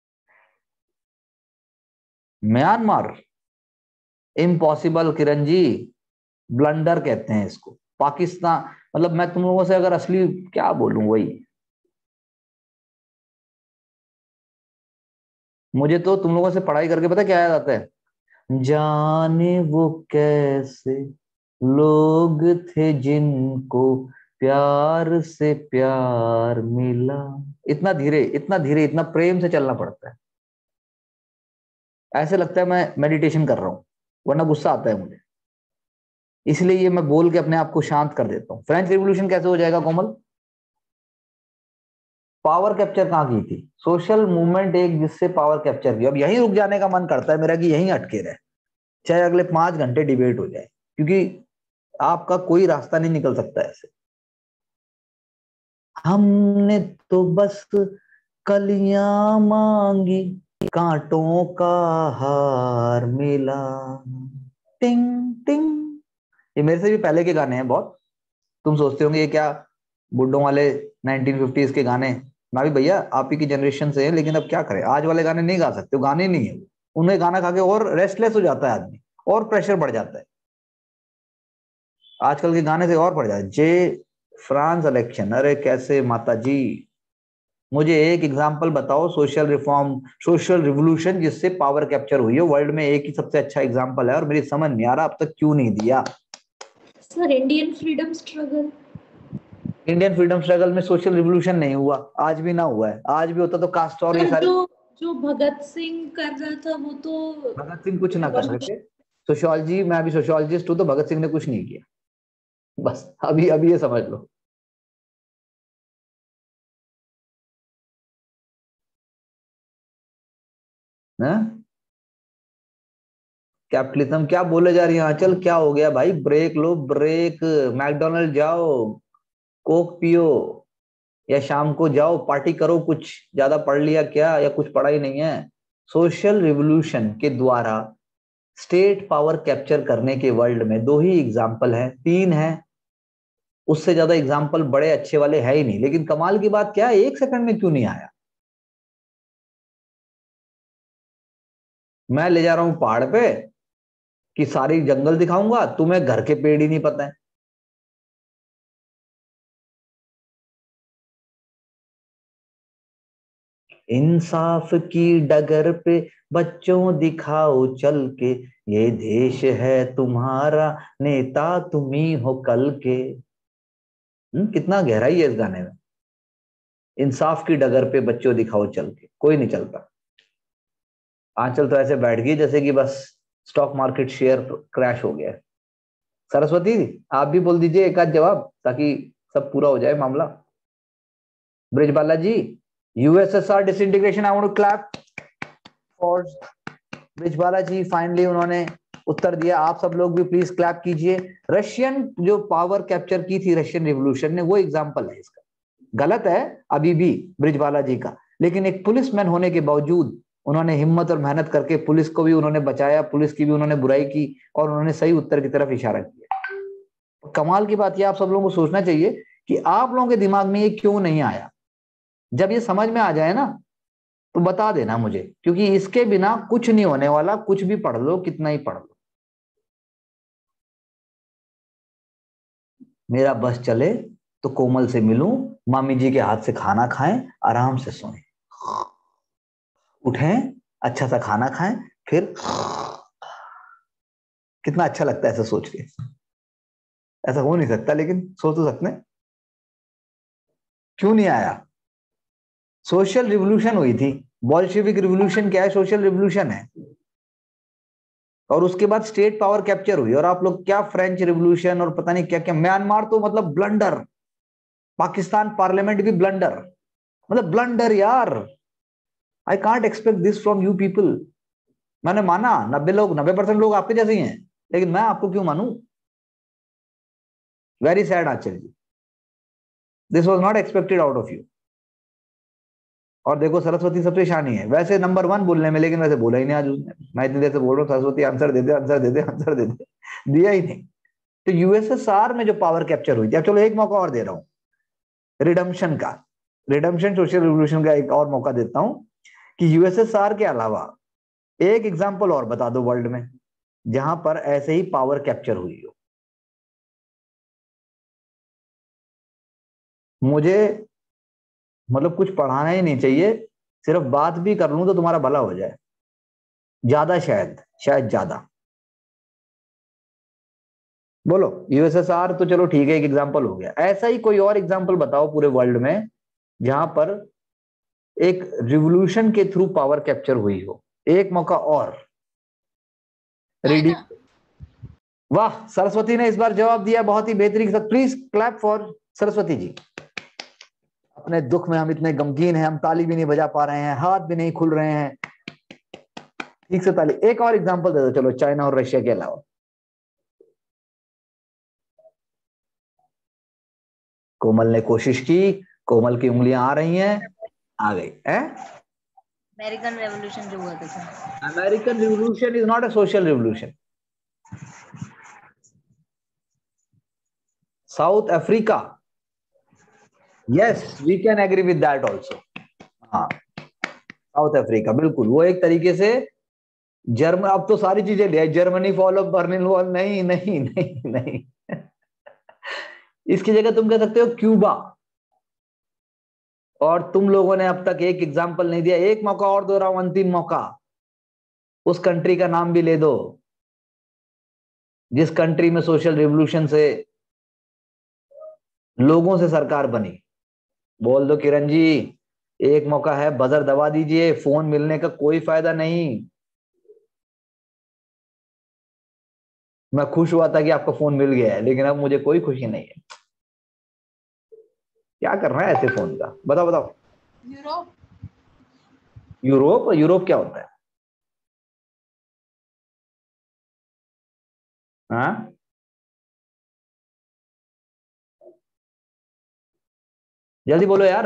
Myanmar, impossible Kiran ji, blunder कहते हैं इसको। पाकिस्तान मतलब मैं तुम लोगों से अगर असली क्या बोलूं, वही मुझे तो तुम लोगों से पढ़ाई करके पता क्या याद आता है, जाने वो कैसे लोग थे जिनको प्यार से प्यार मिला। इतना धीरे इतना धीरे इतना प्रेम से चलना पड़ता है, ऐसे लगता है मैं मेडिटेशन कर रहा हूं, वरना गुस्सा आता है मुझे, इसलिए ये मैं बोल के अपने आप को शांत कर देता हूं। फ्रेंच रिवॉल्यूशन कैसे हो जाएगा कोमल, पावर कैप्चर कहां की थी, सोशल मूवमेंट एक जिससे पावर कैप्चर की। अब यहीं रुक जाने का मन करता है मेरा कि यहीं अटके रहे, चाहे अगले पांच घंटे डिबेट हो जाए, क्योंकि आपका कोई रास्ता नहीं निकल सकता ऐसे। हमने तो बस कलियां मांगी, कांटों का हार मिला, टिंग टिंग। ये मेरे से भी पहले के गाने हैं बहुत, तुम सोचते होंगे ये क्या बुड्ढों वाले नाइनटीन फिफ्टीज़ के गाने, ना भी भैया आप ही की जनरेशन से है, लेकिन अब क्या करें, आज वाले गाने नहीं गा सकते, गाने नहीं है। उन्हें गाना खा के और रेस्टलेस हो जाता है आदमी, और प्रेशर बढ़ जाता है आजकल के गाने से, और बढ़ जाता है। जे फ्रांस इलेक्शन, अरे कैसे माता जी, मुझे एक एग्जांपल बताओ सोशल रिफॉर्म, सोशल रिवोल्यूशन जिससे पावर कैप्चर हुई है वर्ल्ड में। एक ही सबसे अच्छा एग्जांपल है और मेरी समझ नहीं आ रहा अब तक क्यों नहीं दिया।
Sir Indian freedom struggle.
Indian freedom struggle में सोशल रिवोल्यूशन नहीं हुआ, आज भी ना हुआ है। आज भी होता तो कास्ट और ये सारे,
जो जो भगत सिंह कर रहा था वो तो,
भगत सिंह कुछ ना कर सके। सोशियोलॉजी, मैं अभी सोशियोलॉजिस्ट हूं तो भगत सिंह ने कुछ नहीं किया, बस अभी अभी ये समझ लो। कैपिटलिज्म क्या बोले जा रही है आंचल, क्या हो गया भाई? ब्रेक लो ब्रेक, मैकडोनल्ड जाओ, कोक पियो, या शाम को जाओ पार्टी करो। कुछ ज्यादा पढ़ लिया क्या, या कुछ पढ़ा ही नहीं है? सोशल रिवोल्यूशन के द्वारा स्टेट पावर कैप्चर करने के वर्ल्ड में दो ही एग्जाम्पल हैं, तीन हैं, उससे ज्यादा एग्जाम्पल बड़े अच्छे वाले है ही नहीं। लेकिन कमाल की बात क्या है, एक सेकंड में क्यों नहीं आया? मैं ले जा रहा हूं पहाड़ पे कि सारी जंगल दिखाऊंगा, तुम्हें घर के पेड़ ही नहीं पता है। इंसाफ की डगर पे बच्चों दिखाओ चल के, ये देश है तुम्हारा, नेता तुम ही हो कल के। हुँ? कितना गहराई है इस गाने में। इंसाफ की डगर पे बच्चों दिखाओ चल के, कोई नहीं चलता। आंचल तो ऐसे बैठ गई जैसे कि बस स्टॉक मार्केट शेयर क्रैश हो गया है। सरस्वती आप भी बोल दीजिए एक आध जवाब, ताकि सब पूरा हो जाए मामला। Brijbala ji, USSR disintegration, I want to clap for Brijbala ji, finally उन्होंने उत्तर दिया। आप सब लोग भी प्लीज क्लैप कीजिए। रशियन जो पावर कैप्चर की थी रशियन रिवॉल्यूशन ने, वो एग्जांपल है इसका। गलत है अभी भी ब्रिजबाला जी का, लेकिन एक पुलिसमैन होने के बावजूद उन्होंने हिम्मत और मेहनत करके पुलिस को भी उन्होंने बचाया, पुलिस की भी उन्होंने बुराई की, और उन्होंने सही उत्तर की तरफ इशारा किया। कमाल की बात यह आप सब लोगों को सोचना चाहिए कि आप लोगों के दिमाग में ये क्यों नहीं आया। जब ये समझ में आ जाए ना तो बता देना मुझे, क्योंकि इसके बिना कुछ नहीं होने वाला। कुछ भी पढ़ लो, कितना ही पढ़ लो। मेरा बस चले तो कोमल से मिलूं, मामी जी के हाथ से खाना खाएं, आराम से सोएं, उठें, अच्छा सा खाना खाएं, फिर कितना अच्छा लगता है ऐसा सोच के। ऐसा हो नहीं सकता लेकिन सोच तो सकते हैं। क्यों नहीं आया? सोशल रिवॉल्यूशन हुई थी। बॉल्शेविक रिवॉल्यूशन क्या है? सोशल रिवॉल्यूशन है। और उसके बाद स्टेट पावर कैप्चर हुई। और आप लोग क्या फ्रेंच रिवॉल्यूशन और पता नहीं क्या क्या, म्यांमार तो मतलब ब्लंडर, पाकिस्तान पार्लियामेंट भी ब्लंडर, मतलब ब्लंडर यार। I can't expect this from you people. मैंने माना नब्बे लोग, नब्बे परसेंट लोग आपके जैसे ही हैं, लेकिन मैं आपको क्यों मानूं? Very sad Acharya ji, this was not expected out of you. और देखो सरस्वती सबसे शानी है वैसे, नंबर वन बोलने में, लेकिन वैसे बोला ही नहीं आज उसने। मैं इतनी देर से बोल रहा हूँ सरस्वती आंसर दे दे, आंसर दे दे, आंसर दे दे, दिया ही नहीं। तो यूएसएसआर में जो पावर कैप्चर हुई थी, अब चलो एक मौका और दे रहा हूं रिडम्पशन का, रिडम्पशन सोशल रिवॉल्यूशन का एक और मौका देता हूं कि यूएसएसआर के अलावा एक एग्जांपल और बता दो वर्ल्ड में जहां पर ऐसे ही पावर कैप्चर हुई हो। मुझे मतलब कुछ पढ़ाना ही नहीं चाहिए, सिर्फ बात भी कर लूं तो तुम्हारा भला हो जाए, ज्यादा शायद, शायद ज्यादा। बोलो यूएसएसआर तो चलो ठीक है, एक एग्जांपल हो गया। ऐसा ही कोई और एग्जांपल बताओ पूरे वर्ल्ड में जहां पर एक रिवॉल्यूशन के थ्रू पावर कैप्चर हुई हो। एक मौका और, रेडी? वाह, सरस्वती ने इस बार जवाब दिया बहुत ही बेहतरीन। Please clap for Saraswati ji. अपने दुख में हम इतने गमगीन हैं, हम ताली भी नहीं बजा पा रहे हैं, हाथ भी नहीं खुल रहे हैं ठीक से ताली। एक और एग्जांपल दे दो चलो, चाइना और रशिया के अलावा। कोमल ने कोशिश की, कोमल की उंगलियां आ रही हैं, आ गई है।
अमेरिकन रेवोल्यूशन जो हुआ था sir.
American revolution is not a social revolution. South Africa, yes we can agree with that also. हाँ साउथ अफ्रीका बिल्कुल, वो एक तरीके से जर्मन, अब तो सारी चीजें ले, Germany fall of Berlin wall, नहीं नहीं नहीं नहीं इसकी जगह तुम कह सकते हो क्यूबा। और तुम लोगों ने अब तक एक एग्जाम्पल नहीं दिया, एक मौका और दो रहा हूं, अंतिम मौका। उस कंट्री का नाम भी ले दो जिस कंट्री में सोशल रिवॉल्यूशन से लोगों से सरकार बनी। बोल दो किरण जी, एक मौका है, बजर दबा दीजिए, फोन मिलने का कोई फायदा नहीं। मैं खुश हुआ था कि आपका फोन मिल गया है, लेकिन अब मुझे कोई खुशी नहीं है। क्या करना है ऐसे फोन का, बताओ बताओ।
यूरोप।
यूरोप? यूरोप क्या होता है? हाँ, जल्दी बोलो यार।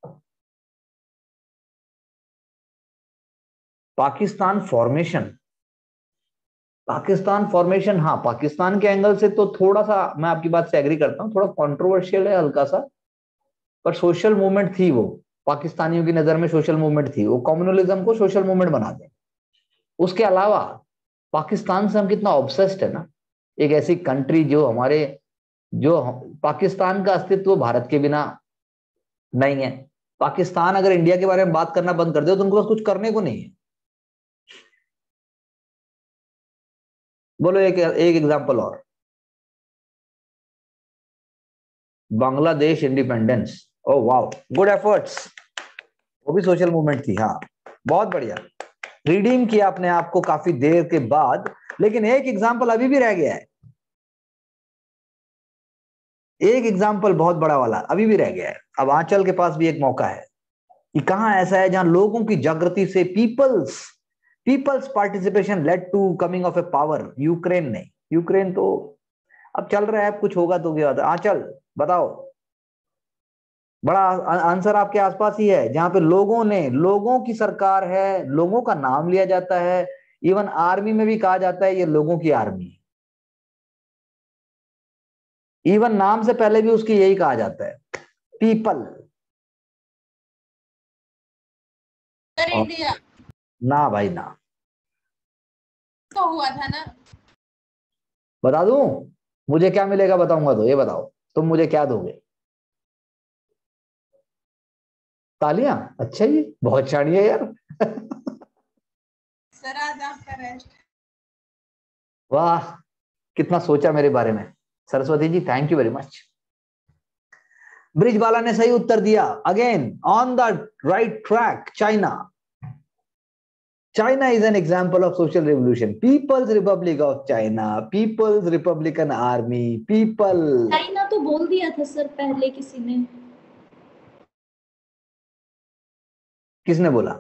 पाकिस्तान फॉर्मेशन। पाकिस्तान फॉर्मेशन, हाँ, पाकिस्तान के एंगल से तो थोड़ा सा मैं आपकी बात से एग्री करता हूँ, थोड़ा कंट्रोवर्शियल है हल्का सा, पर सोशल मूवमेंट थी वो। पाकिस्तानियों की नजर में सोशल मूवमेंट थी वो, कम्युनलिज्म को सोशल मूवमेंट बना दे। उसके अलावा पाकिस्तान से हम कितना ऑब्सेस्ड है ना, एक ऐसी कंट्री जो हमारे, जो पाकिस्तान का अस्तित्व भारत के बिना नहीं है। पाकिस्तान अगर इंडिया के बारे में बात करना बंद कर दे तो उनको बस कुछ करने को नहीं है। बोलो एक एक एग्जांपल और। Bangladesh independence, oh wow, good efforts, वो भी सोशल मूवमेंट थी। हाँ, बहुत बढ़िया, रिडीम किया अपने आप को काफी देर के बाद। लेकिन एक एग्जांपल अभी भी रह गया है, एक एग्जांपल बहुत बड़ा वाला अभी भी रह गया है। अब आंचल के पास भी एक मौका है कि कहां ऐसा है जहां लोगों की जागृति से people's people's participation led to coming of a power. Ukraine नहीं, यूक्रेन तो अब चल रहा है, कुछ होगा तो क्या होता है। आंचल बताओ, बड़ा आंसर आपके आसपास ही है, जहां पे लोगों ने, लोगों की सरकार है, लोगों का नाम लिया जाता है, इवन आर्मी में भी कहा जाता है ये लोगों की आर्मी, इवन नाम से पहले भी उसकी यही कहा जाता है, पीपल।
इंडिया
ना भाई ना,
तो हुआ था ना।
बता दूं मुझे क्या मिलेगा, बताऊंगा तो ये बताओ, तुम मुझे क्या दोगे? तालियां? अच्छा, ये बहुत शानी है यार
सर आज आपका रेस्ट।
वाह, कितना सोचा मेरे बारे में, Saraswati ji, thank you very much. Brijbala ने सही उत्तर दिया, again on the right track. China, China is an example of social revolution. People's Republic of China, People's Republican Army, people.
China तो बोल दिया था सर पहले किसी ने।
किसने बोला?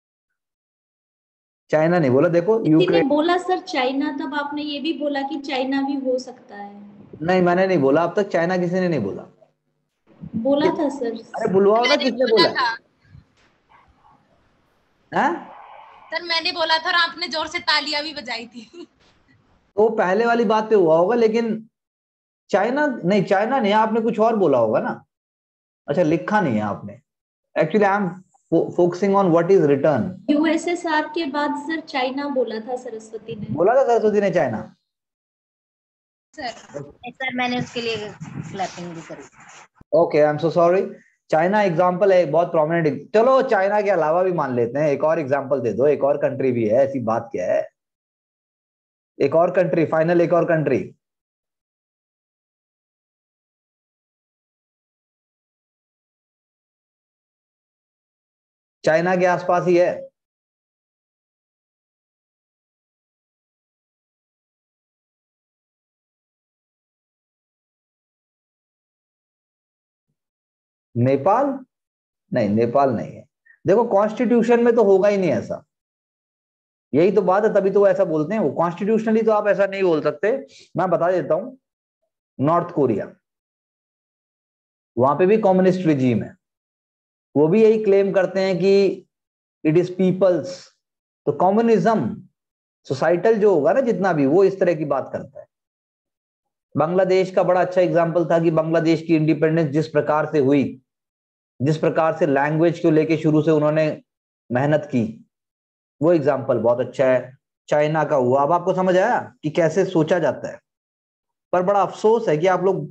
चाइना नहीं बोला, देखो
किसी ने
यूक्रेन।
बोला सर चाइना, तब आपने ये भी बोला कि चाइना भी हो सकता है।
नहीं, मैंने नहीं बोला, अब तक चाइना किसी ने नहीं बोला।
बोला था सर।
अरे बुलवाओ ना,
मैंने
किसने
बोला
बोला
था
है?
सर मैंने बोला था और आपने जोर से तालियां भी बजाई थी।
तो पहले वाली बात पे हुआ होगा, लेकिन चाइना नहीं, चाइना नहीं, आपने कुछ और बोला होगा ना। अच्छा, लिखा नहीं है आपने। Actually I am focusing on what is return.
USSR के बाद सर चाइना बोला था सरस्वती ने।
बोला था सरस्वती ने चाइना?
सर सर मैंने उसके लिए क्लैपिंग भी करी।
Okay, I am so sorry. China example है बहुत प्रोमिनेंट। चलो चाइना के अलावा भी मान लेते हैं, एक और एग्जांपल दे दो, एक और कंट्री भी है, ऐसी बात क्या है। एक और कंट्री, फाइनल एक और कंट्री। चाइना के आसपास ही है। नेपाल? नहीं, नेपाल नहीं है। देखो कॉन्स्टिट्यूशन में तो होगा ही नहीं ऐसा, यही तो बात है, तभी तो वो ऐसा बोलते हैं। वो कॉन्स्टिट्यूशनली तो आप ऐसा नहीं बोल सकते। मैं बता देता हूं, नॉर्थ कोरिया, वहां पे भी कम्युनिस्ट रिजीम है, वो भी यही क्लेम करते हैं कि इट इज पीपल्स। तो कम्युनिज्म सोसाइटल जो होगा ना जितना भी, वो इस तरह की बात करता है। बांग्लादेश का बड़ा अच्छा एग्जाम्पल था कि बांग्लादेश की इंडिपेंडेंस जिस प्रकार से हुई, जिस प्रकार से लैंग्वेज को लेके शुरू से उन्होंने मेहनत की, वो एग्जाम्पल बहुत अच्छा है। चाइना का हुआ। अब आपको समझ आया कि कैसे सोचा जाता है। पर बड़ा अफसोस है कि आप लोग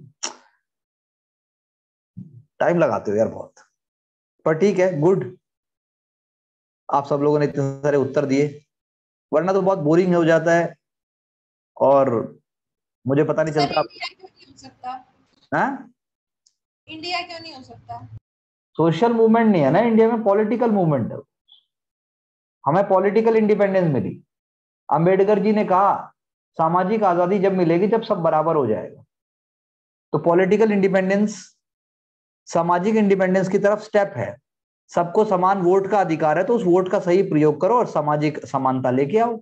टाइम लगाते हो यार बहुत। पर ठीक है, गुड, आप सब लोगों ने इतने सारे उत्तर दिए, वरना तो बहुत बोरिंग हो जाता है और मुझे पता नहीं
सर
चलता।
इंडिया क्यों नहीं हो सकता?
हाँ,
इंडिया क्यों नहीं हो सकता?
सोशल मूवमेंट नहीं है ना इंडिया में, पॉलिटिकल मूवमेंट है। हमें पॉलिटिकल इंडिपेंडेंस मिली। अंबेडकर जी ने कहा सामाजिक आजादी जब मिलेगी जब सब बराबर हो जाएगा। तो पॉलिटिकल इंडिपेंडेंस सामाजिक इंडिपेंडेंस की तरफ स्टेप है। सबको समान वोट का अधिकार है, तो उस वोट का सही प्रयोग करो और सामाजिक समानता लेके आओ।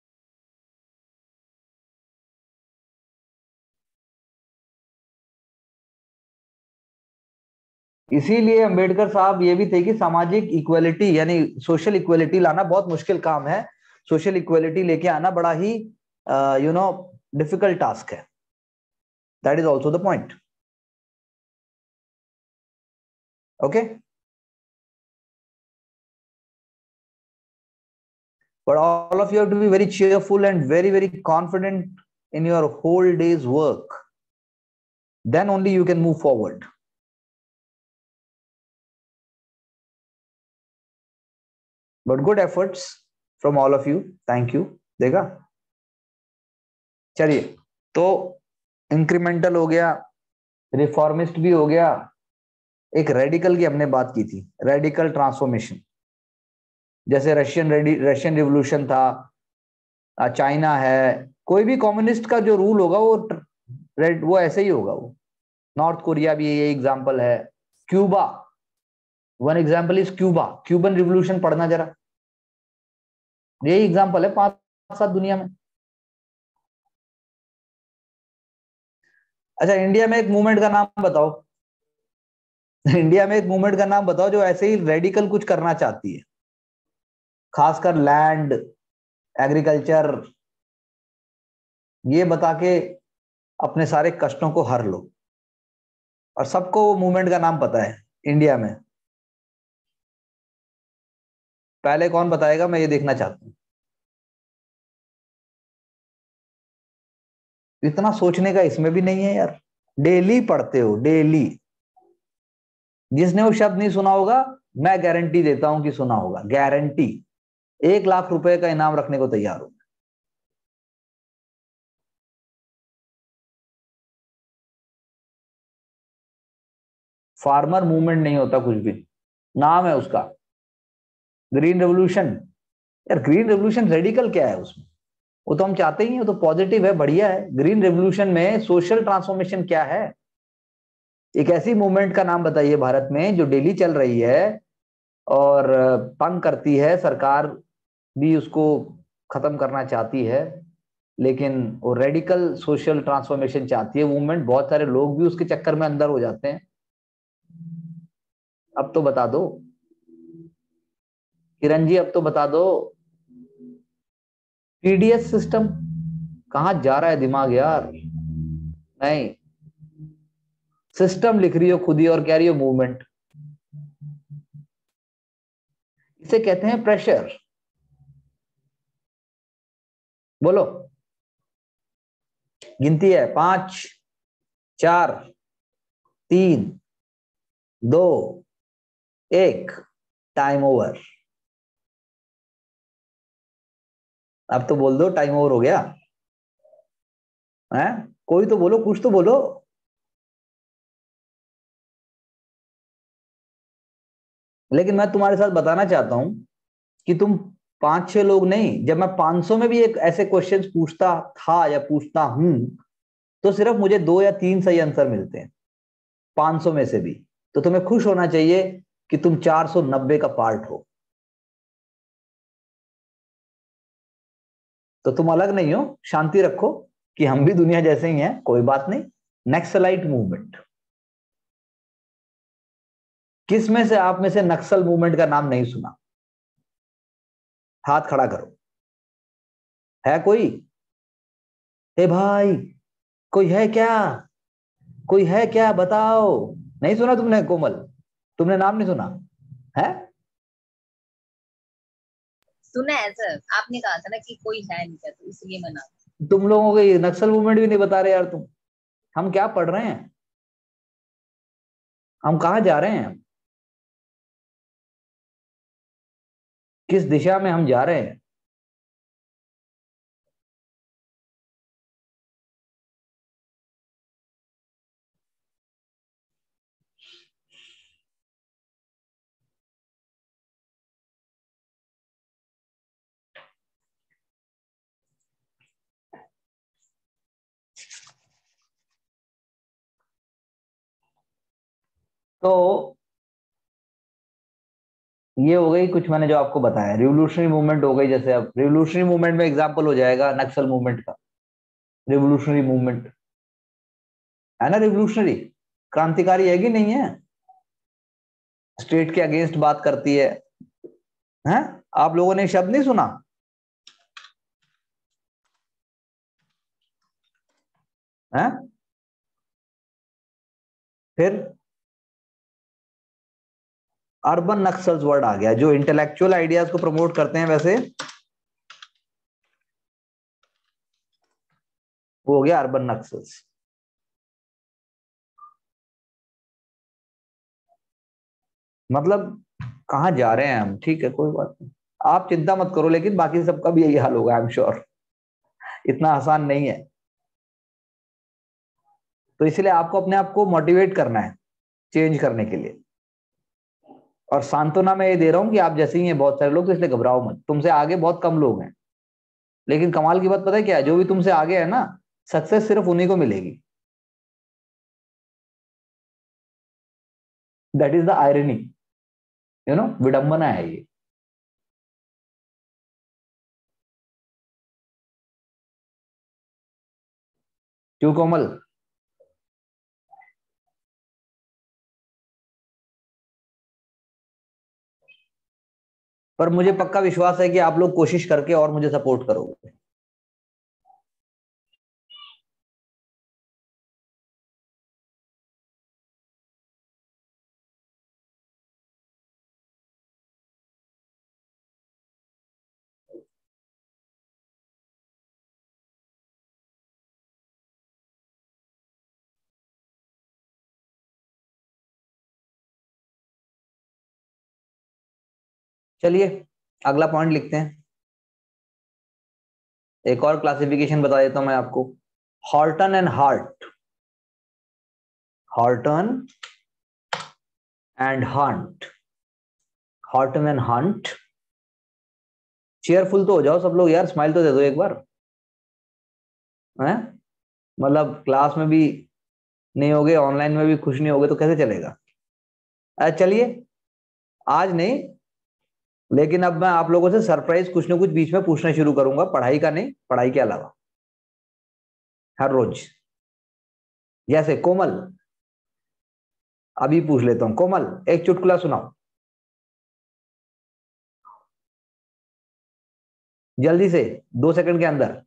इसीलिए अंबेडकर साहब ये भी थे कि सामाजिक इक्वलिटी यानी सोशल इक्वलिटी लाना बहुत मुश्किल काम है। सोशल इक्वलिटी लेके आना बड़ा ही यू नो डिफिकल्ट टास्क है। That is also the point. Okay, but all of you have to be very cheerful and very very confident in your whole day's work. Then only you can move forward. But good efforts from all of you. Thank you. देखा, चलिए, तो incremental हो गया, reformist भी हो गया, एक radical की हमने बात की थी, रेडिकल ट्रांसफॉर्मेशन। जैसे रशियन रेडी रशियन रिवोल्यूशन था, चाइना है, कोई भी कम्युनिस्ट का जो रूल होगा वो रेड वो ऐसे ही होगा। वो नॉर्थ कोरिया भी ये एग्जांपल है। Cuba, one example is Cuba, Cuban revolution पढ़ना जरा, यही एग्जांपल है पांच सात दुनिया में। अच्छा, इंडिया में एक मूवमेंट का नाम बताओ, इंडिया में एक मूवमेंट का नाम बताओ जो ऐसे ही रेडिकल कुछ करना चाहती है, खासकर लैंड एग्रीकल्चर ये बता के अपने सारे कष्टों को हर लो। और सबको वो मूवमेंट का नाम पता है इंडिया में। पहले कौन बताएगा, मैं ये देखना चाहता हूं। इतना सोचने का इसमें भी नहीं है यार, डेली पढ़ते हो डेली। जिसने वो शब्द नहीं सुना होगा, मैं गारंटी देता हूं कि सुना होगा, गारंटी। एक लाख रुपए का इनाम रखने को तैयार हूं। फार्मर मूवमेंट नहीं होता कुछ भी, नाम है उसका ग्रीन रेवोल्यूशन। यार ग्रीन रेवोल्यूशन रेडिकल क्या है उसमें? वो तो हम चाहते ही हैं, वो तो पॉजिटिव है, बढ़िया है। ग्रीन रेवोल्यूशन में सोशल ट्रांसफॉर्मेशन क्या है? एक ऐसी मूवमेंट का नाम बताइए भारत में जो डेली चल रही है और तंग करती है, सरकार भी उसको खत्म करना चाहती है, लेकिन वो रेडिकल सोशल ट्रांसफॉर्मेशन चाहती है मूवमेंट। बहुत सारे लोग भी उसके चक्कर में अंदर हो जाते हैं। अब तो बता दो किरण जी, अब तो बता दो। पीडीएस सिस्टम कहां जा रहा है दिमाग यार? नहीं, सिस्टम लिख रही हो खुद ही और कह रही हो मूवमेंट। इसे कहते हैं प्रेशर। बोलो, गिनती है, पांच, चार, तीन, दो, एक, टाइम ओवर। अब तो बोल दो टाइम ओवर हो गया है? कोई तो बोलो, कुछ तो बोलो। लेकिन मैं तुम्हारे साथ बताना चाहता हूं कि तुम पांच छह लोग नहीं, जब मैं पांच सौ में भी एक ऐसे क्वेश्चंस पूछता था या पूछता हूं तो सिर्फ मुझे दो या तीन सही आंसर मिलते हैं पांच सौ में से भी। तो तुम्हें खुश होना चाहिए कि तुम चार सौ नब्बे का पार्ट हो। तो तुम अलग नहीं हो, शांति रखो कि हम भी दुनिया जैसे ही हैं, कोई बात नहीं। नक्सलाइट मूवमेंट, किस में से आप में से नक्सल मूवमेंट का नाम नहीं सुना? हाथ खड़ा करो। है कोई? ए भाई, कोई है क्या? कोई है क्या? बताओ। नहीं सुना तुमने कोमल? तुमने नाम नहीं सुना है?
सुना है सर, आपने कहा था ना कि कोई है नहीं क्या, तो इसलिए मना।
तुम लोगों को ये नक्सल मूवमेंट भी नहीं बता रहे यार तुम। हम क्या पढ़ रहे हैं, हम कहाँ जा रहे हैं, किस दिशा में हम जा रहे हैं। तो ये हो गई कुछ मैंने जो आपको बताया। रिवोल्यूशनरी मूवमेंट हो गई, जैसे अब रिवोल्यूशनरी मूवमेंट में एग्जांपल हो जाएगा नक्सल मूवमेंट का। रिवोल्यूशनरी मूवमेंट है ना, रिवोल्यूशनरी क्रांतिकारी है कि नहीं है, स्टेट के अगेंस्ट बात करती है। हैं, आप लोगों ने शब्द नहीं सुना? हैं? फिर अर्बन नक्सल्स वर्ड आ गया, जो इंटेलेक्चुअल आइडियाज को प्रमोट करते हैं वैसे वो हो गया अर्बन नक्सल्स। मतलब कहां जा रहे हैं हम, ठीक है कोई बात नहीं, आप चिंता मत करो, लेकिन बाकी सबका भी यही हाल होगा आई एम श्योर, इतना आसान नहीं है। तो इसलिए आपको अपने आप को मोटिवेट करना है चेंज करने के लिए। और सांत्वना मैं ये दे रहा हूं कि आप जैसे ही हैं बहुत सारे लोग, तो इसलिए घबराओ मत, तुमसे आगे बहुत कम लोग हैं। लेकिन कमाल की बात पता है क्या है, जो भी तुमसे आगे है ना, सक्सेस सिर्फ उन्हीं को मिलेगी। That is the irony, you know, विडंबना है ये। क्यों कोमल? पर मुझे पक्का विश्वास है कि आप लोग कोशिश करके और मुझे सपोर्ट करोगे। चलिए अगला पॉइंट लिखते हैं। एक और क्लासिफिकेशन बता देता हूं मैं आपको, Horton and heart. Horton and Hunt. Horton and Hunt. Cheerful तो हो जाओ सब लोग यार, स्माइल तो दे दो एक बार। हैं, मतलब क्लास में भी नहीं होगे, ऑनलाइन में भी खुश नहीं होगे तो कैसे चलेगा। चलिए आज नहीं, लेकिन अब मैं आप लोगों से सरप्राइज कुछ ना कुछ बीच में पूछना शुरू करूंगा, पढ़ाई का नहीं, पढ़ाई के अलावा हर रोज। जैसे कोमल, अभी पूछ लेता हूं, कोमल एक चुटकुला सुनाओ जल्दी से, दो सेकंड के अंदर,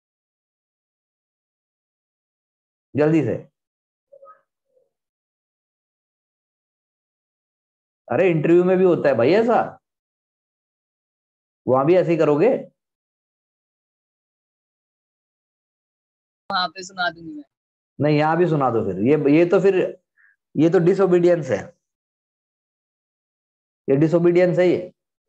जल्दी से। अरे इंटरव्यू में भी होता है भाई ऐसा, वहां भी ऐसे ही करोगे?
वहां पे सुना दूंगी मैं।
नहीं यहाँ भी सुना दो फिर, ये ये तो फिर ये तो डिसोबीडियंस है, ये डिसोबीडियंस है ये।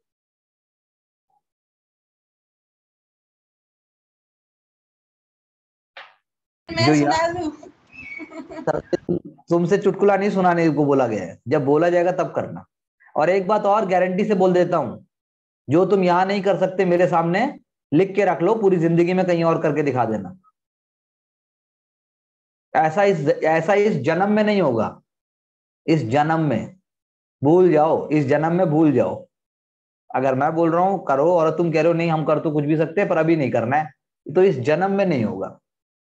मैं
जो
सुना
यार
दूं?
तुमसे चुटकुला नहीं सुनाने को बोला गया है, जब बोला जाएगा तब करना। और एक बात और गारंटी से बोल देता हूं, जो तुम यहां नहीं कर सकते मेरे सामने लिख के रख लो, पूरी जिंदगी में कहीं और करके दिखा देना। ऐसा इस ऐसा इस जन्म में नहीं होगा, इस जन्म में भूल जाओ, इस जन्म में भूल जाओ। अगर मैं बोल रहा हूं करो और तुम कह रहे हो नहीं हम कर तो कुछ भी सकते हैं पर अभी नहीं करना है, तो इस जन्म में नहीं होगा।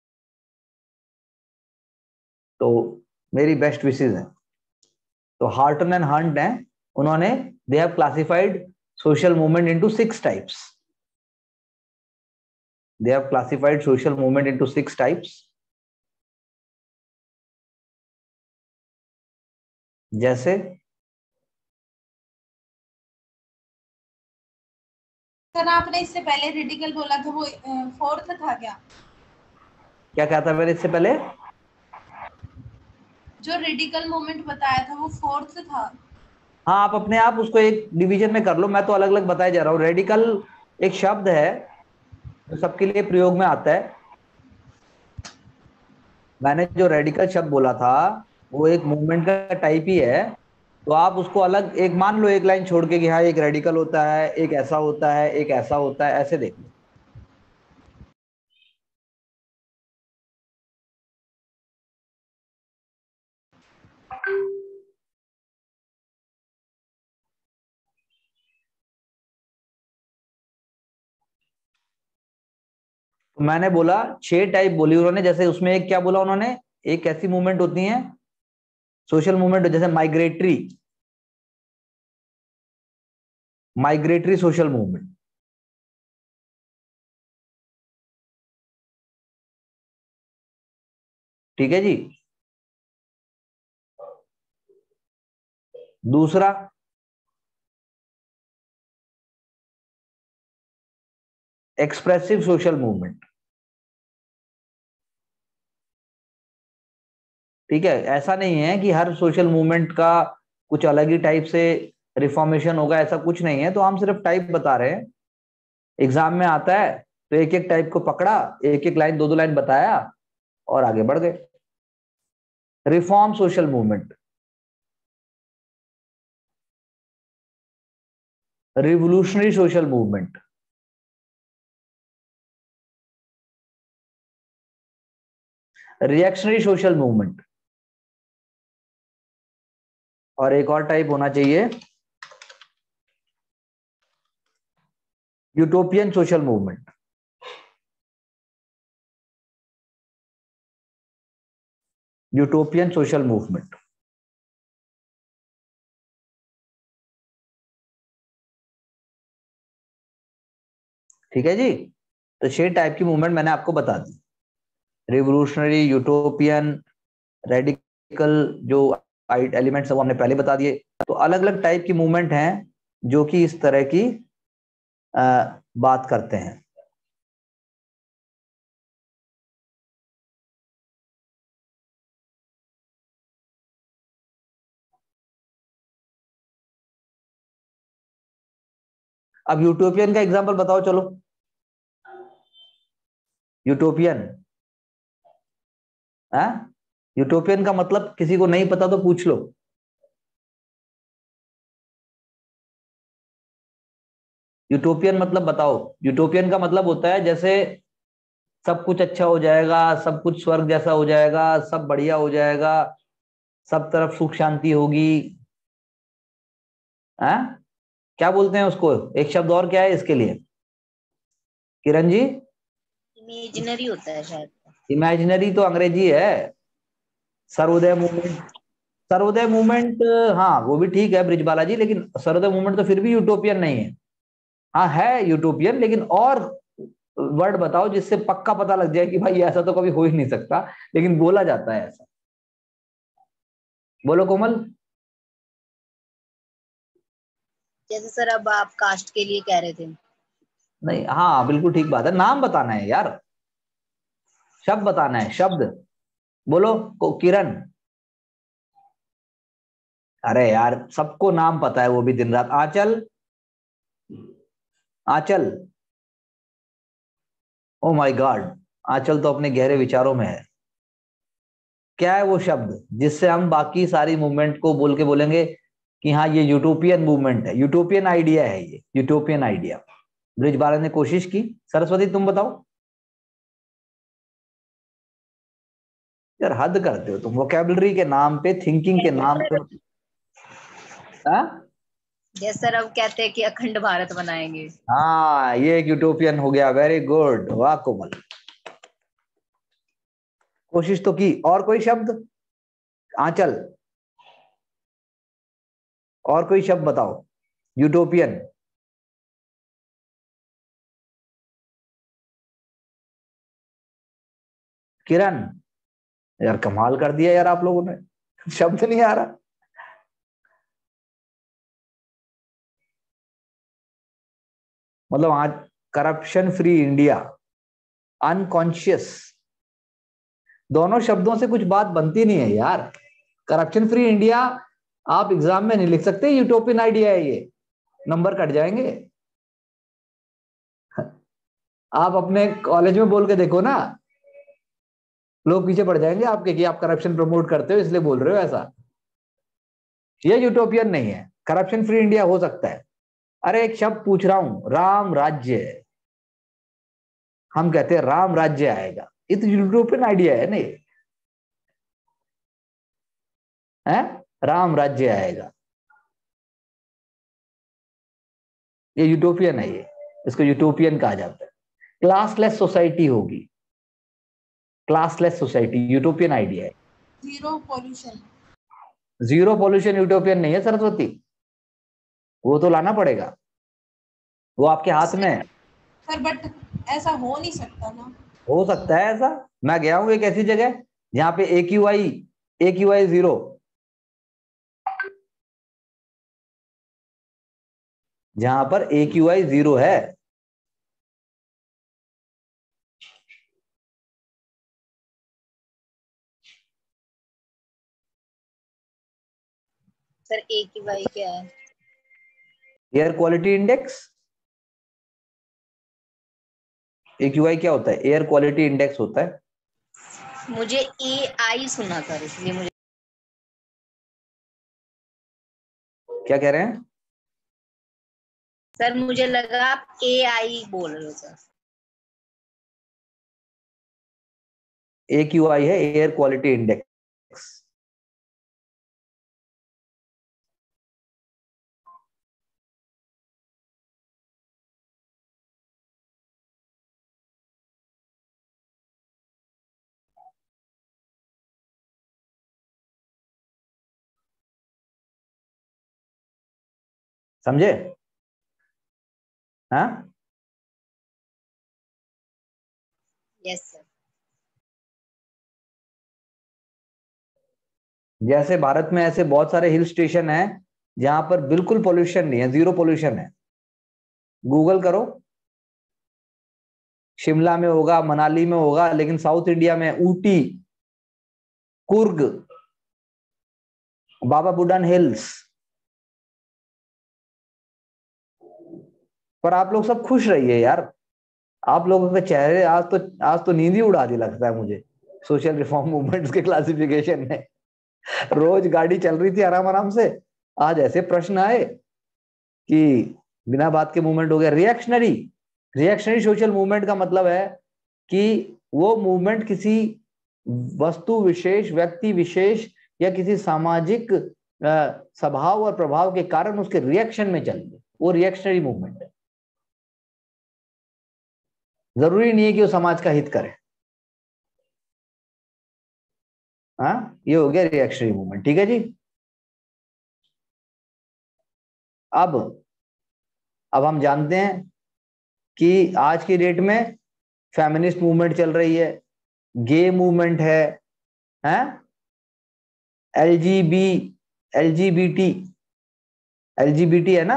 तो मेरी बेस्ट विशेष है। तो हार्टन एंड हंट हैं, उन्होंने they have classified social movement into six types. They have classified social movement into six types. जैसे
सर आपने इससे पहले रेडिकल बोला था, वो फोर्थ था क्या?
क्या क्या था मैंने इससे पहले?
जो रेडिकल मोमेंट बताया था वो फोर्थ था।
हाँ, आप अपने आप उसको एक डिवीजन में कर लो, मैं तो अलग अलग बताया जा रहा हूँ। रेडिकल एक शब्द है जो सबके लिए प्रयोग में आता है। मैंने जो रेडिकल शब्द बोला था वो एक मूवमेंट का टाइप ही है। तो आप उसको अलग एक मान लो, एक लाइन छोड़ के कि हाँ एक रेडिकल होता है, एक ऐसा होता है, एक ऐसा होता है, ऐसे देख लो। तो मैंने बोला छह टाइप बोली उन्होंने। जैसे उसमें एक क्या बोला उन्होंने, एक ऐसी मूवमेंट होती है सोशल मूवमेंट जैसे माइग्रेटरी, माइग्रेटरी सोशल मूवमेंट। ठीक है जी। दूसरा एक्सप्रेसिव सोशल मूवमेंट। ठीक है, ऐसा नहीं है कि हर सोशल मूवमेंट का कुछ अलग ही टाइप से रिफॉर्मेशन होगा, ऐसा कुछ नहीं है। तो हम सिर्फ टाइप बता रहे हैं। एग्जाम में आता है तो एक एक टाइप को पकड़ा, एक एक लाइन दो दो लाइन बताया और आगे बढ़ गए। Reform social movement, revolutionary social movement, reactionary social movement, और एक और टाइप होना चाहिए utopian social movement. Utopian social movement. ठीक है जी। तो छह टाइप की मूवमेंट मैंने आपको बता दी, रिवोल्यूशनरी, यूटोपियन, रेडिकल, जो एलिमेंट्स है वो हमने पहले बता दिए। तो अलग अलग टाइप की मूवमेंट हैं जो कि इस तरह की आ, बात करते हैं। अब यूटोपियन का एग्जांपल बताओ चलो। यूटोपियन है, यूटोपियन का मतलब किसी को नहीं पता तो पूछ लो। यूटोपियन मतलब बताओ। यूटोपियन का मतलब होता है जैसे सब कुछ अच्छा हो जाएगा, सब कुछ स्वर्ग जैसा हो जाएगा, सब बढ़िया हो जाएगा, सब तरफ सुख शांति होगी। है, क्या बोलते हैं उसको, एक शब्द और क्या है इसके लिए किरण जी?
इमेजिनरी होता है शायद।
इमेजिनरी तो अंग्रेजी है। सर्वोदय मूवमेंट, सर्वोदय मूवमेंट, हाँ वो भी ठीक है ब्रिज बालाजी, लेकिन सर्वोदय मूवमेंट तो फिर भी यूटोपियन नहीं है। हाँ है यूटोपियन, लेकिन और वर्ड बताओ जिससे पक्का पता लग जाए कि भाई ऐसा तो कभी हो ही नहीं सकता, लेकिन बोला जाता है ऐसा। बोलो कोमल।
जैसे सर अब आप कास्ट के लिए कह रहे थे।
नहीं, हाँ बिल्कुल ठीक बात है, नाम बताना है यार, शब्द बताना है, शब्द बोलो को किरण। अरे यार सबको नाम पता है, वो भी दिन रात। आंचल, आंचल, ओ माय गॉड, आंचल तो अपने गहरे विचारों में है। क्या है वो शब्द जिससे हम बाकी सारी मूवमेंट को बोल के बोलेंगे कि हाँ ये यूटोपियन मूवमेंट है, यूटोपियन आइडिया है ये, यूटोपियन आइडिया। ब्रिज बाला ने कोशिश की, सरस्वती तुम बताओ। यार हद करते हो तुम, वोकेबलरी के नाम पे, थिंकिंग के नाम पे। हाँ
जैसे सर अब कहते हैं कि अखंड भारत बनाएंगे।
हाँ, ये एक यूटोपियन हो गया। वेरी गुड, वाह कोमल, कोशिश तो की। और कोई शब्द? आंचल, और कोई शब्द बताओ यूटोपियन। किरण, यार कमाल कर दिया यार आप लोगों ने, शब्द नहीं आ रहा। मतलब आज करप्शन फ्री इंडिया, अनकॉन्शियस, दोनों शब्दों से कुछ बात बनती नहीं है यार। करप्शन फ्री इंडिया आप एग्जाम में नहीं लिख सकते, यूटोपियन आइडिया है ये, नंबर कट जाएंगे। आप अपने कॉलेज में बोल के देखो ना, लोग पीछे पड़ जाएंगे आपके कि आप करप्शन प्रमोट करते हो इसलिए बोल रहे हो ऐसा। ये यूटोपियन नहीं है, करप्शन फ्री इंडिया हो सकता है। अरे एक शब्द पूछ रहा हूं, राम राज्य, हम कहते हैं राम राज्य आएगा, ये तो यूटोपियन आइडिया है नहीं है? राम राज्य आएगा, ये यूटोपियन है, ये इसको यूटोपियन कहा जाता है। क्लासलेस सोसाइटी होगी, क्लासलेस सोसाइटी यूटोपियन आइडिया है।
Zero pollution,
zero pollution utopian नहीं है सरस्वती, वो तो लाना पड़ेगा, वो आपके हाथ में है।
सर बट ऐसा हो नहीं सकता ना।
हो सकता है ऐसा, मैं गया हूं एक ऐसी जगह जहां पे A Q I A Q I zero, जहां पर ए क्यू आई जीरो है।
सर ए की वाई क्या है?
Air quality index. A Q I क्या होता है? एयर क्वालिटी इंडेक्स होता है।
मुझे ए आई सुना था, इसलिए मुझे।
क्या कह रहे हैं
सर मुझे लगा आप ए आई बोल रहे हो सर।
ए क्यू आई है एयर क्वालिटी इंडेक्स। समझे? हाँ,
यस सर।
जैसे भारत में ऐसे बहुत सारे हिल स्टेशन हैं जहां पर बिल्कुल पोल्यूशन नहीं है, जीरो पोल्यूशन है। गूगल करो, शिमला में होगा, मनाली में होगा, लेकिन साउथ इंडिया में ऊटी, कुर्ग, बाबा बुडान हिल्स, पर आप लोग सब खुश रहिए यार। आप लोगों के चेहरे आज तो आज तो नींद ही उड़ा दी लगता है मुझे, सोशल रिफॉर्म मूवमेंट्स के क्लासिफिकेशन में। रोज गाड़ी चल रही थी आराम आराम से, आज ऐसे प्रश्न आए कि बिना बात के मूवमेंट हो गया। रिएक्शनरी रिएक्शनरी सोशल मूवमेंट का मतलब है कि वो मूवमेंट किसी वस्तु विशेष, व्यक्ति विशेष या किसी सामाजिक स्वभाव और प्रभाव के कारण उसके रिएक्शन में चल रही, वो रिएक्शनरी मूवमेंट है। जरूरी नहीं है कि वो समाज का हित करे। हाँ, ये हो गया रिएक्शनरी मूवमेंट। ठीक है जी। अब अब हम जानते हैं कि आज की डेट में फेमिनिस्ट मूवमेंट चल रही है, गे मूवमेंट है, हैं, एलजीबी एलजीबीटी एलजीबीटी है ना।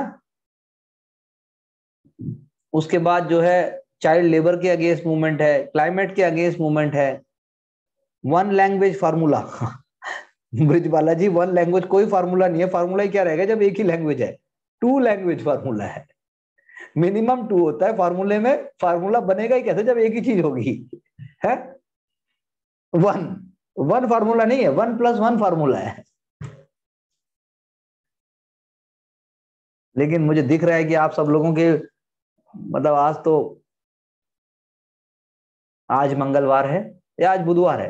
उसके बाद जो है चाइल्ड लेबर के अगेंस्ट मूवमेंट है, क्लाइमेट के अगेंस्ट मूवमेंट है, one language formula. Brij Balaji, one language कोई फार्मूला नहीं है, फार्मूला ही क्या रहेगा जब एक ही लैंग्वेज है। टू लैंग्वेज फार्मूला है, मिनिमम टू होता है फार्मूले में। फार्मूला बनेगा ही कैसे जब एक ही चीज होगी, है। वन वन फार्मूला नहीं है, वन प्लस वन फार्मूला है। लेकिन मुझे दिख रहा है कि आप सब लोगों के मतलब आज तो आज मंगलवार है या आज बुधवार है,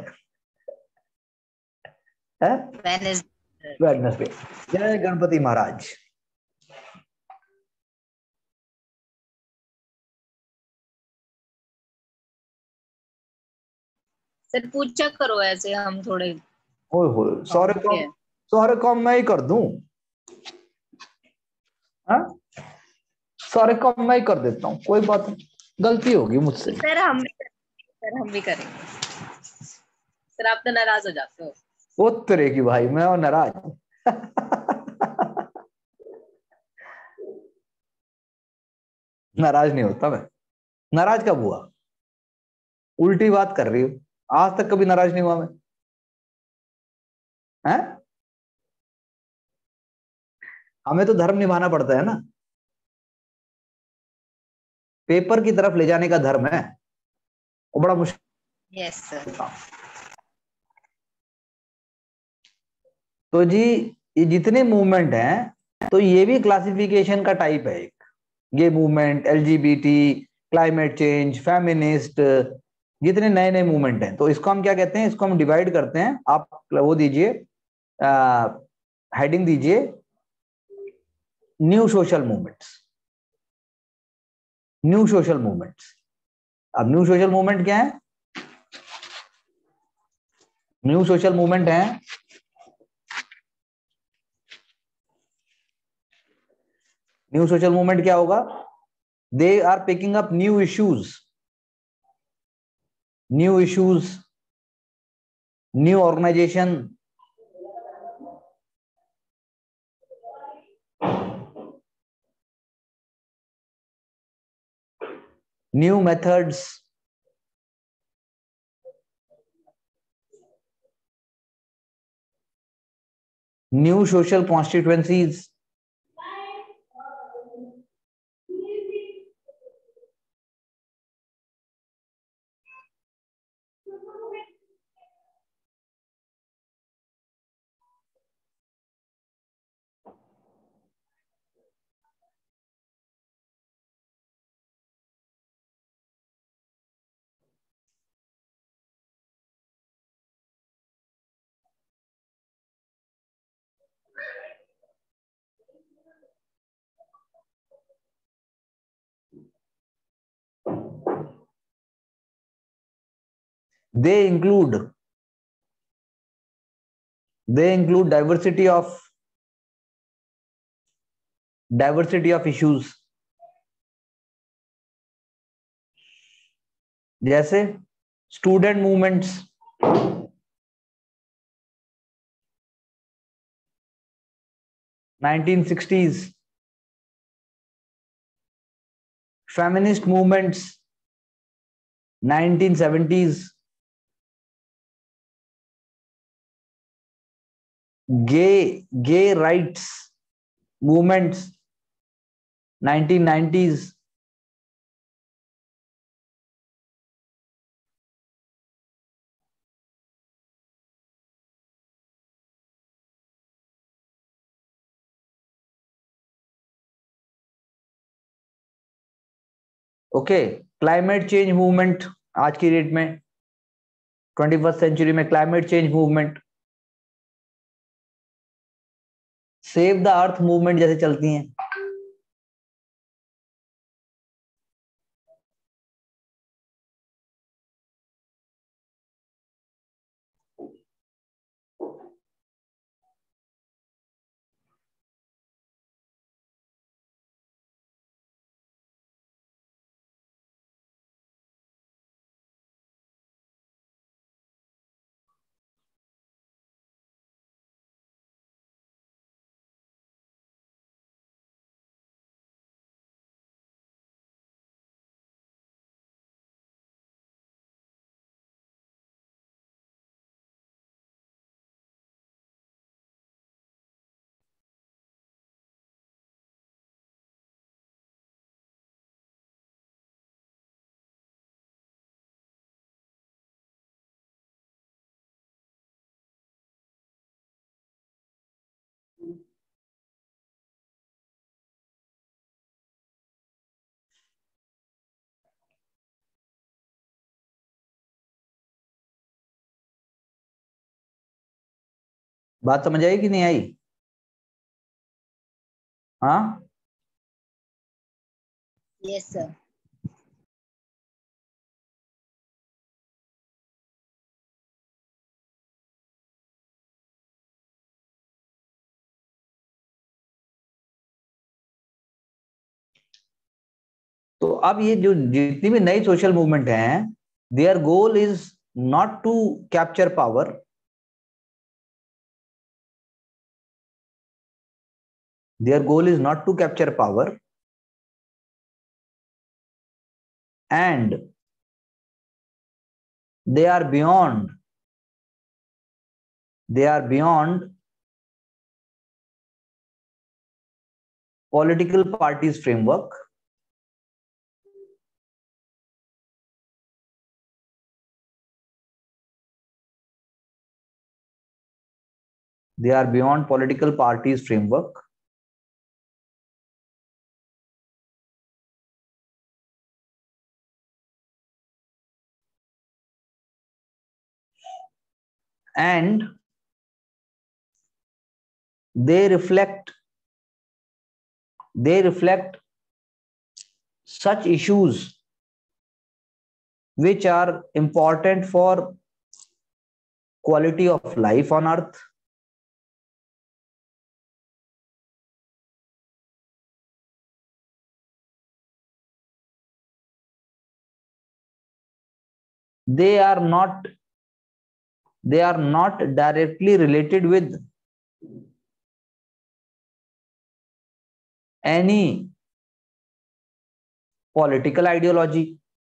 है? वेडनेसडे। जय गणपति महाराज।
सर पूछा करो ऐसे, हम थोड़े
ओए होए, सारे काम सारे काम मैं ही कर दूं, हाँ? सारे काम मैं ही कर देता हूँ, कोई बात नहीं, गलती होगी मुझसे।
सर हम भी सर हम भी करेंगे। सर आप तो नाराज हो जाते हो।
वो तेरे की भाई, मैं और नाराज। नाराज नहीं होता मैं। नाराज कब हुआ? उल्टी बात कर रही हो। आज तक कभी नाराज नहीं हुआ मैं, हैं? हमें तो धर्म निभाना पड़ता है ना, पेपर की तरफ ले जाने का धर्म है, वो बड़ा मुश्किल।
Yes sir.
तो जी ये जितने मूवमेंट हैं तो ये भी क्लासिफिकेशन का टाइप है एक। ये movement LGBT, climate change, feminist, जितने नए नए मूवमेंट हैं, तो इसको हम क्या कहते हैं? इसको हम डिवाइड करते हैं। आप वो दीजिए, हेडिंग दीजिए new social movements. New social movements. अब न्यू सोशल मूवमेंट क्या है? न्यू सोशल मूवमेंट है न्यू सोशल मूवमेंट क्या होगा? They are picking up new issues, new issues, new organisation, new methods, new social constituencies, they include they include diversity of diversity of issues, जैसे student movements, nineteen sixties, feminist movements, nineteen seventies, gay gay rights movements, nineteen nineties, okay. Climate change movement आज की date में, twenty first century में climate change movement, save the earth movement जैसे चलती हैं। बात समझ आई कि नहीं आई? हाँ,
यस सर।
तो अब ये जो जितनी भी नई सोशल मूवमेंट हैं, their goal is not to capture power, their goal is not to capture power, and they are beyond they are beyond political parties framework. They are beyond political parties framework. And they reflect they reflect such issues which are important for quality of life on earth, they are not they are not directly related with any political ideology.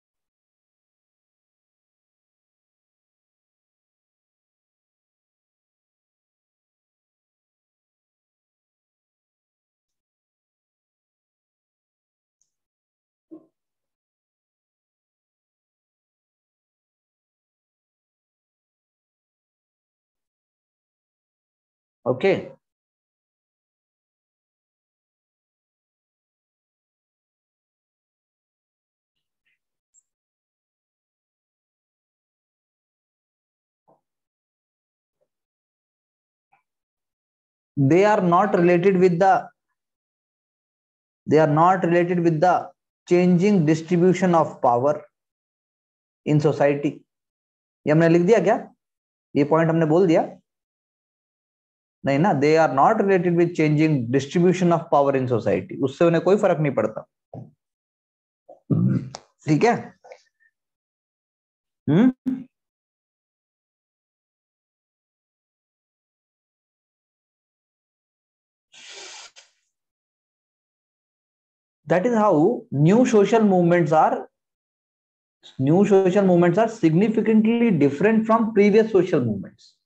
Okay. They are not related with the they are not related with the changing distribution of power in society. ये हमने लिख दिया क्या? ये point हमने बोल दिया नहीं ना? They are not related with changing distribution of power in society. उससे उन्हें कोई फर्क नहीं पड़ता. ठीक है? हम्म That is how new social movements are new social movements are significantly different from previous social movements.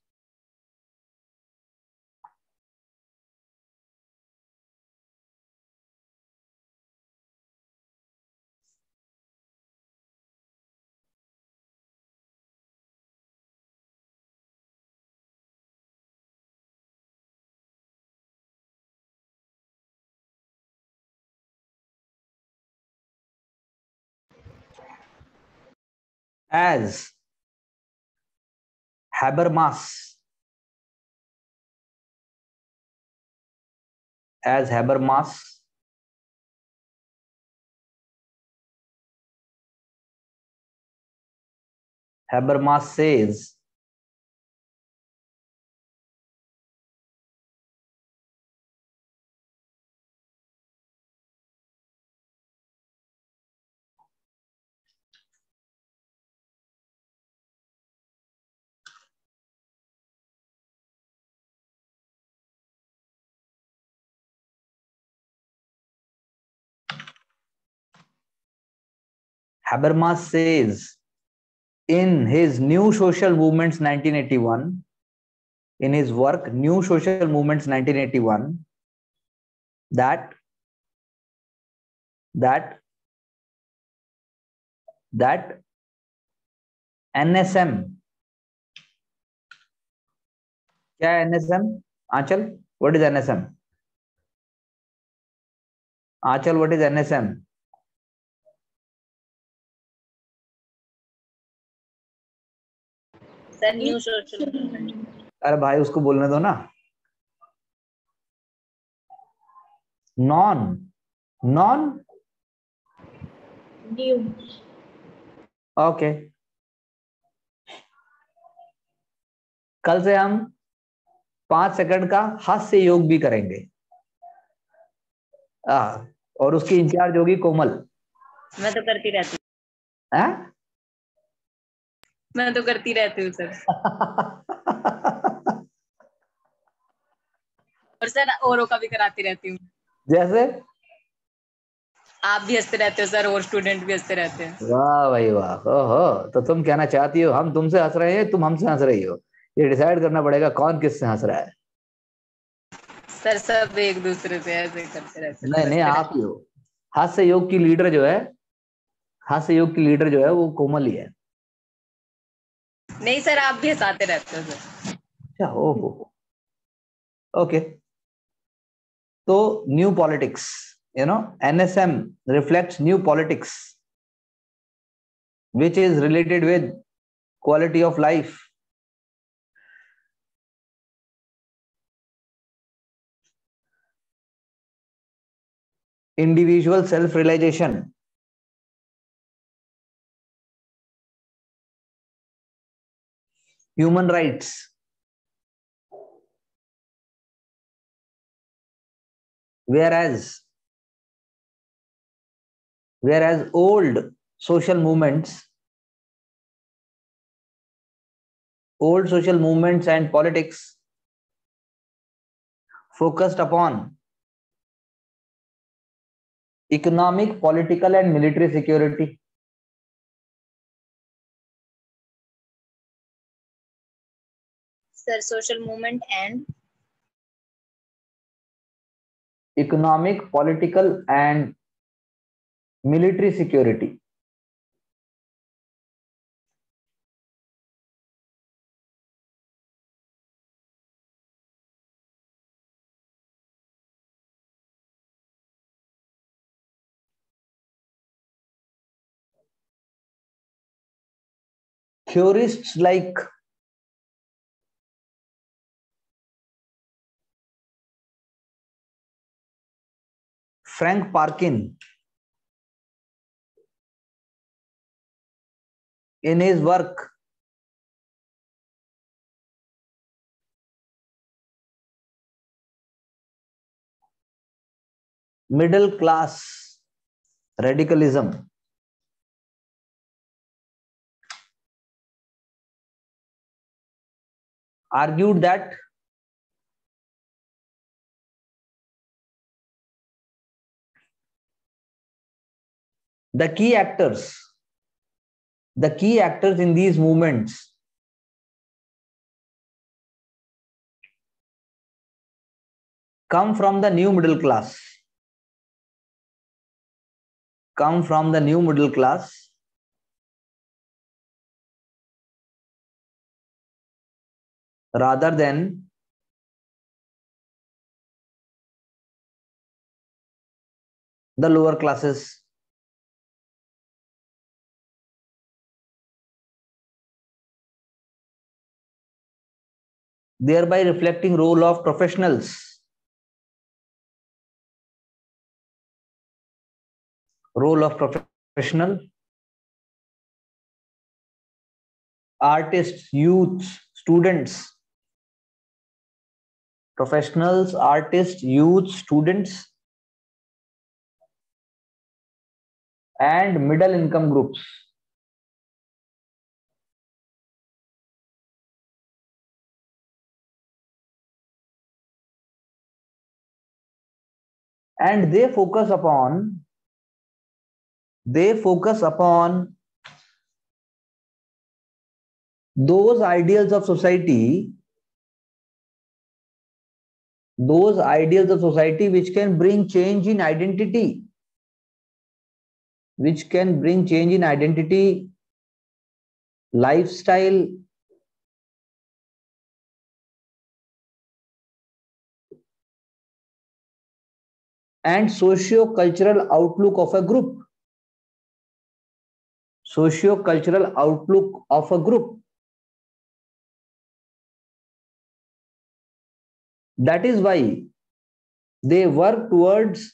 As Habermas as Habermas Habermas says Habermas says in his New Social Movements nineteen eighty-one, in his work New Social Movements nineteen eighty-one, that that that N S M, क्या है N S M? Aanchal, what is N S M? Aanchal, what is N S M?
Sir new social movement.
अरे भाई उसको बोलने दो ना. Non non
new.
Okay. कल से हम पांच सेकंड का हास्य योग भी करेंगे. आ, और उसकी इंचार्ज होगी कोमल.
मैं तो करती रहती हूँ.
हैं?
मैं तो करती रहती हूँ सर. और सर औरों का भी कराती रहती हूँ.
जैसे
आप भी हंसते रहते हो सर और स्टूडेंट भी हंसते रहते हैं।
वाह भाई वाह, ओहो, तो तुम कहना चाहती हो हम तुमसे हंस रहे हैं, तुम हमसे हंस रही हो? ये डिसाइड करना पड़ेगा कौन किससे हंस रहा है।
सर सब एक दूसरे से ऐसे करते रहते हैं,
नहीं नहीं,
हंसते
आप
रहते
ही हो। हास्य योग की लीडर जो है, हास्य योग की लीडर जो है वो कोमल ही है।
हैं। नहीं सर आप भी हंसाते रहते हो सर।
अच्छा, ओहो, ओके। तो new politics, you know, NSM reflects new politics which is related with quality of life. Individual self realization, human rights, whereas whereas old social movements old social movements and politics focused upon economic, political and military security.
Sir social movement and
Economic, political and military security. Theorists like Frank Parkin, in his work Middle Class Radicalism, argued that the key actors the key actors in these movements come from the new middle class come from the new middle class rather than the lower classes. Thereby reflecting role of professionals role of professional artists, youths, students, professionals, artists, youth, students and middle income groups. And they focus upon they focus upon those ideals of society those ideals of society which can bring change in identity which can bring change in identity, lifestyle and socio-cultural outlook of a group socio-cultural outlook of a group. That is why they work towards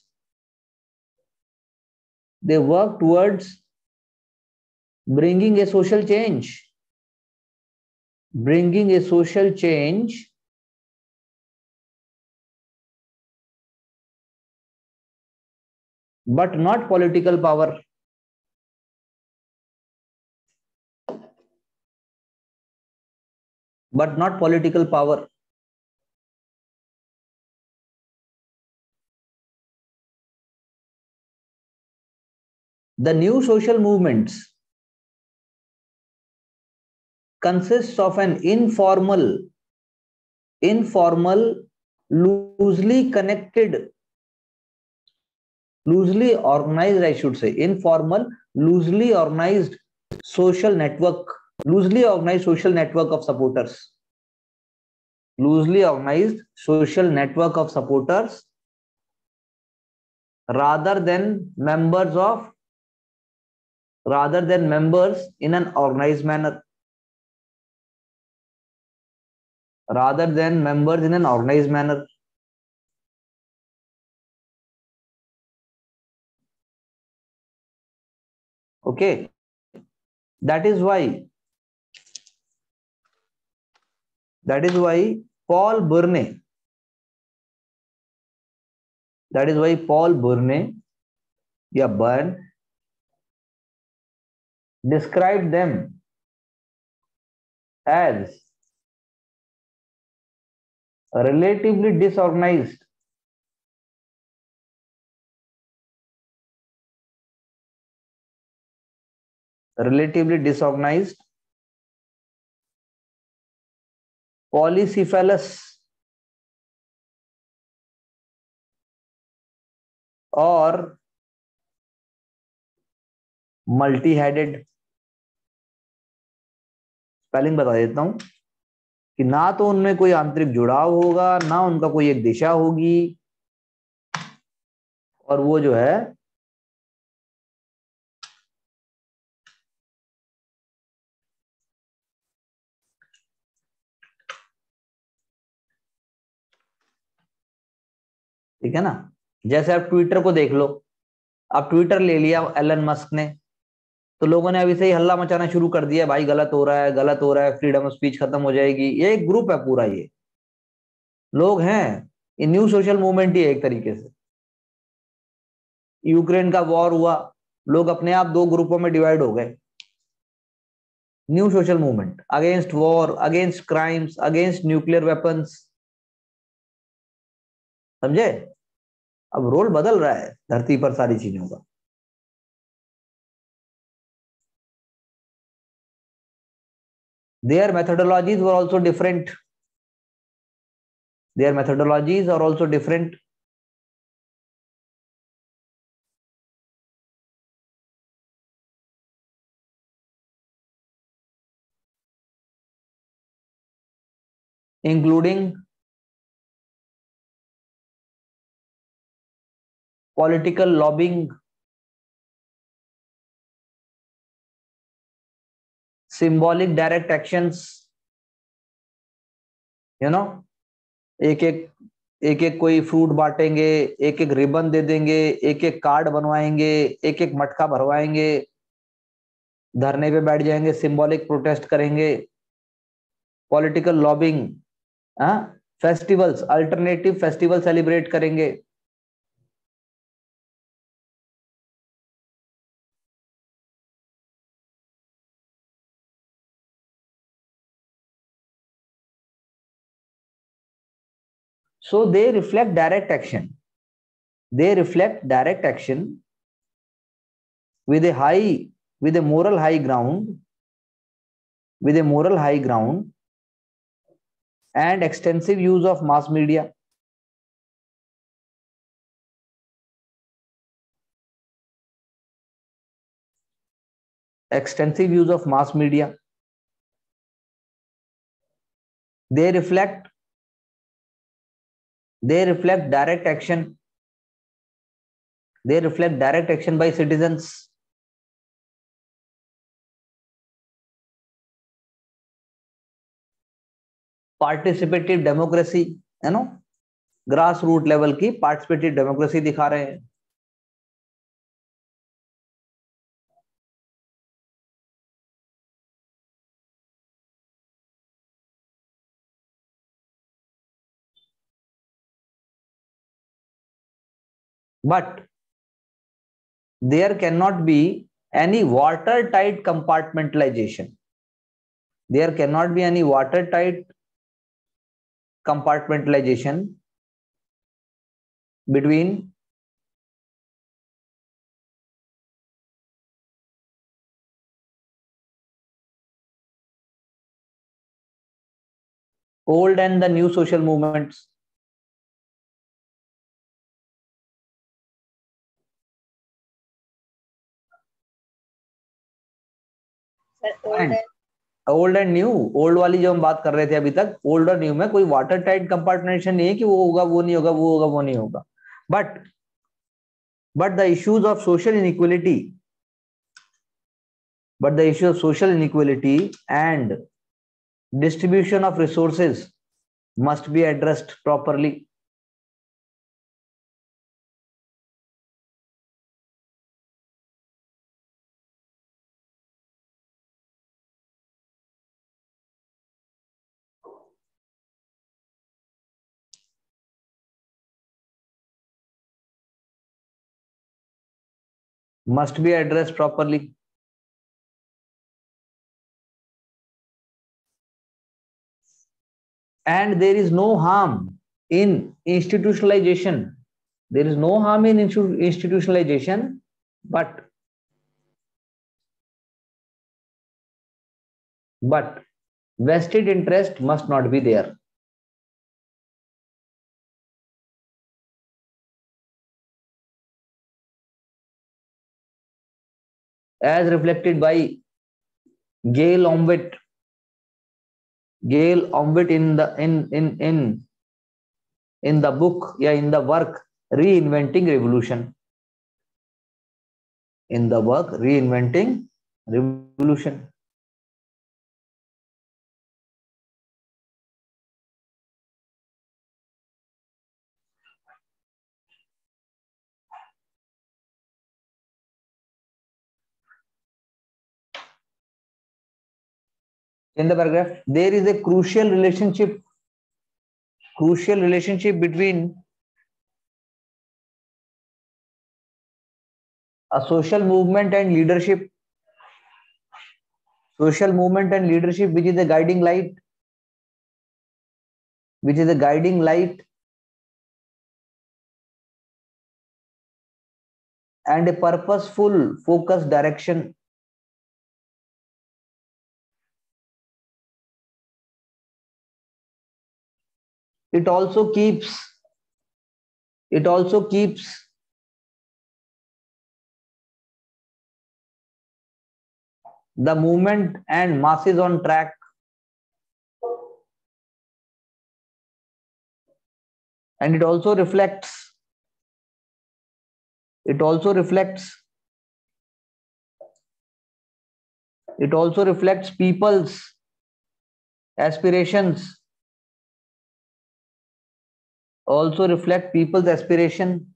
they work towards bringing a social change bringing a social change but not political power but not political power. The new social movements consists of an informal, informal, loosely connected, loosely organized, I should say, informal, loosely organized social network, loosely organized social network of supporters, loosely organized social network of supporters, rather than members of, rather than members in an organized manner, rather than members in an organized manner. Okay, that is why, that is why Paul Burney, that is why Paul Burney, yeah, Byrne, described them as relatively disorganized, relatively disorganized, polycephalous और multi-headed. Spelling बता देता हूं कि ना तो उनमें कोई आंतरिक जुड़ाव होगा, ना उनका कोई एक दिशा होगी, और वो जो है ठीक है ना। जैसे आप ट्विटर को देख लो, आप ट्विटर ले लिया एलन मस्क ने, तो लोगों ने अभी से ही हल्ला मचाना शुरू कर दिया, भाई गलत हो रहा है, गलत हो रहा है, फ्रीडम ऑफ स्पीच खत्म हो जाएगी। ये एक ग्रुप है पूरा, ये लोग हैं, ये न्यू सोशल मूवमेंट ही है एक तरीके से। यूक्रेन का वॉर हुआ, लोग अपने आप दो ग्रुपों में डिवाइड हो गए। New social movement against war, against crimes, against nuclear weapons, समझे। अब रोल बदल रहा है धरती पर सारी चीजों का। Their methodologies were also different. Their methodologies are also different. Including political lobbying, symbolic direct actions, you know, एक एक एक एक कोई फ्रूट बांटेंगे, एक एक रिबन दे देंगे, एक एक कार्ड बनवाएंगे, एक एक मटका भरवाएंगे, धरने पे बैठ जाएंगे, सिंबॉलिक प्रोटेस्ट करेंगे, पॉलिटिकल लॉबिंग, हाँ, फेस्टिवल्स, अल्टरनेटिव फेस्टिवल सेलिब्रेट करेंगे। So they reflect direct action. They reflect direct action with a high, with a moral high ground, with a moral high ground and extensive use of mass media. Extensive use of mass media. They reflect, they reflect direct action. They reflect direct action by citizens. Participative democracy, है ना, grass root level की participative democracy दिखा रहे हैं। But there cannot be any watertight compartmentalization. There cannot be any watertight compartmentalization between old and the new social movements.
Sir old
And old and new, old वाली जो हम बात कर रहे थे अभी तक, ओल्ड और न्यू में कोई वाटर टाइट कंपार्टमेंटेशन नहीं है कि वो होगा वो नहीं होगा वो होगा वो नहीं होगा, but but the issues of social inequality but the issue of social inequality and distribution of resources must be addressed properly. Must be addressed properly. And there is no harm in institutionalization. There is no harm in institutionalization, but but vested interest must not be there. As reflected by Gail Omwitt, Gail Omwitt in the in in in in the book, yeah, in the work Reinventing Revolution. In the work Reinventing Revolution. In the paragraph, there is a crucial relationship, crucial relationship between a social movement and leadership. Social movement and leadership, which is a guiding light, which is a guiding light and a purposeful, focused direction. It also keeps, it also keeps the movement and masses on track. And it also reflects, it also reflects, it also reflects people's aspirations, also reflect people's aspiration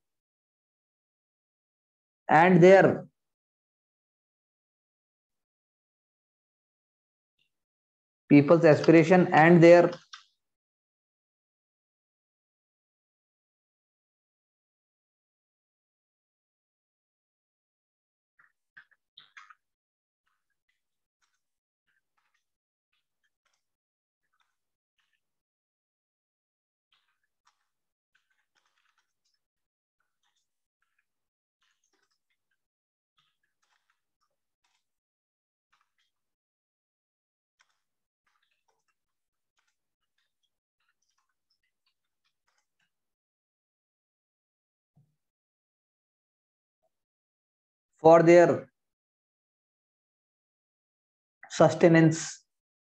and their people's aspiration and their for their sustenance.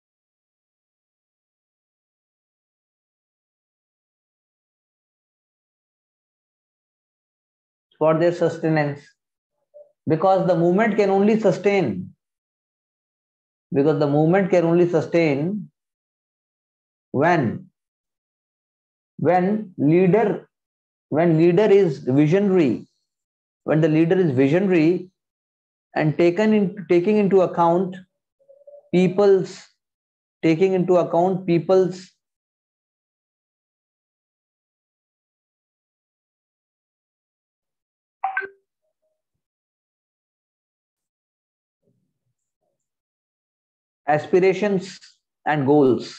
For their sustenance, because the movement can only sustain, because the movement can only sustain when when leader when leader is visionary, when the leader is visionary and taken in taking into account people's taking into account people's aspirations and goals.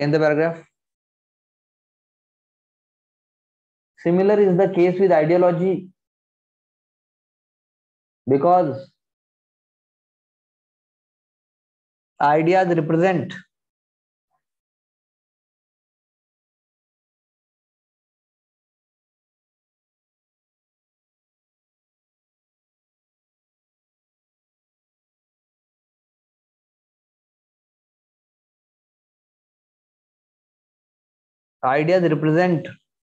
in the paragraph. Similar is the case with ideology, because ideas represent ideas represent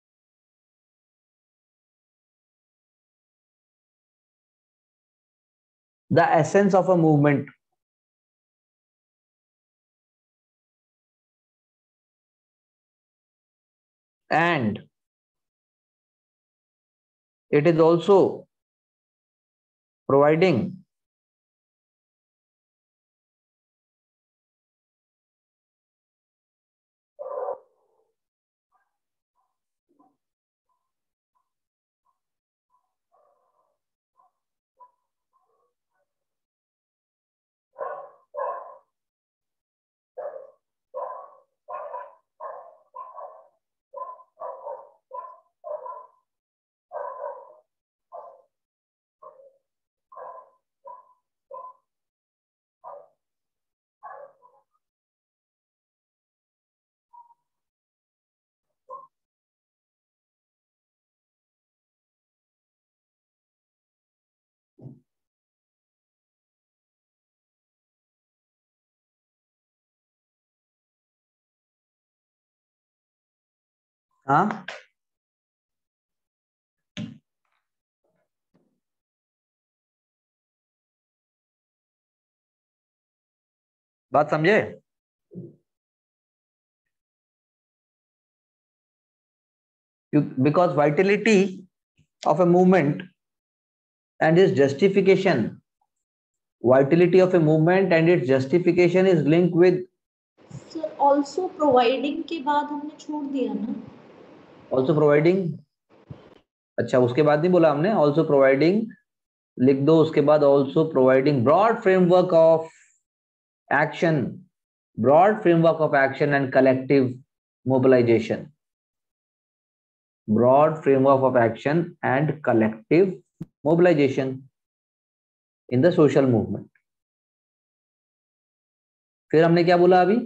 the essence of a movement, and it is also providing हाँ बात समझे? Because vitality of a movement and its justification, vitality of a movement and its justification is linked with
sir also providing के बाद हमने छोड़ दिया ना,
also providing. अच्छा, उसके बाद नहीं बोला हमने, also providing लिख दो, उसके बाद also providing broad framework of action, broad framework of action and collective mobilization, broad framework of action and collective mobilization in the social movement. फिर हमने क्या बोला अभी?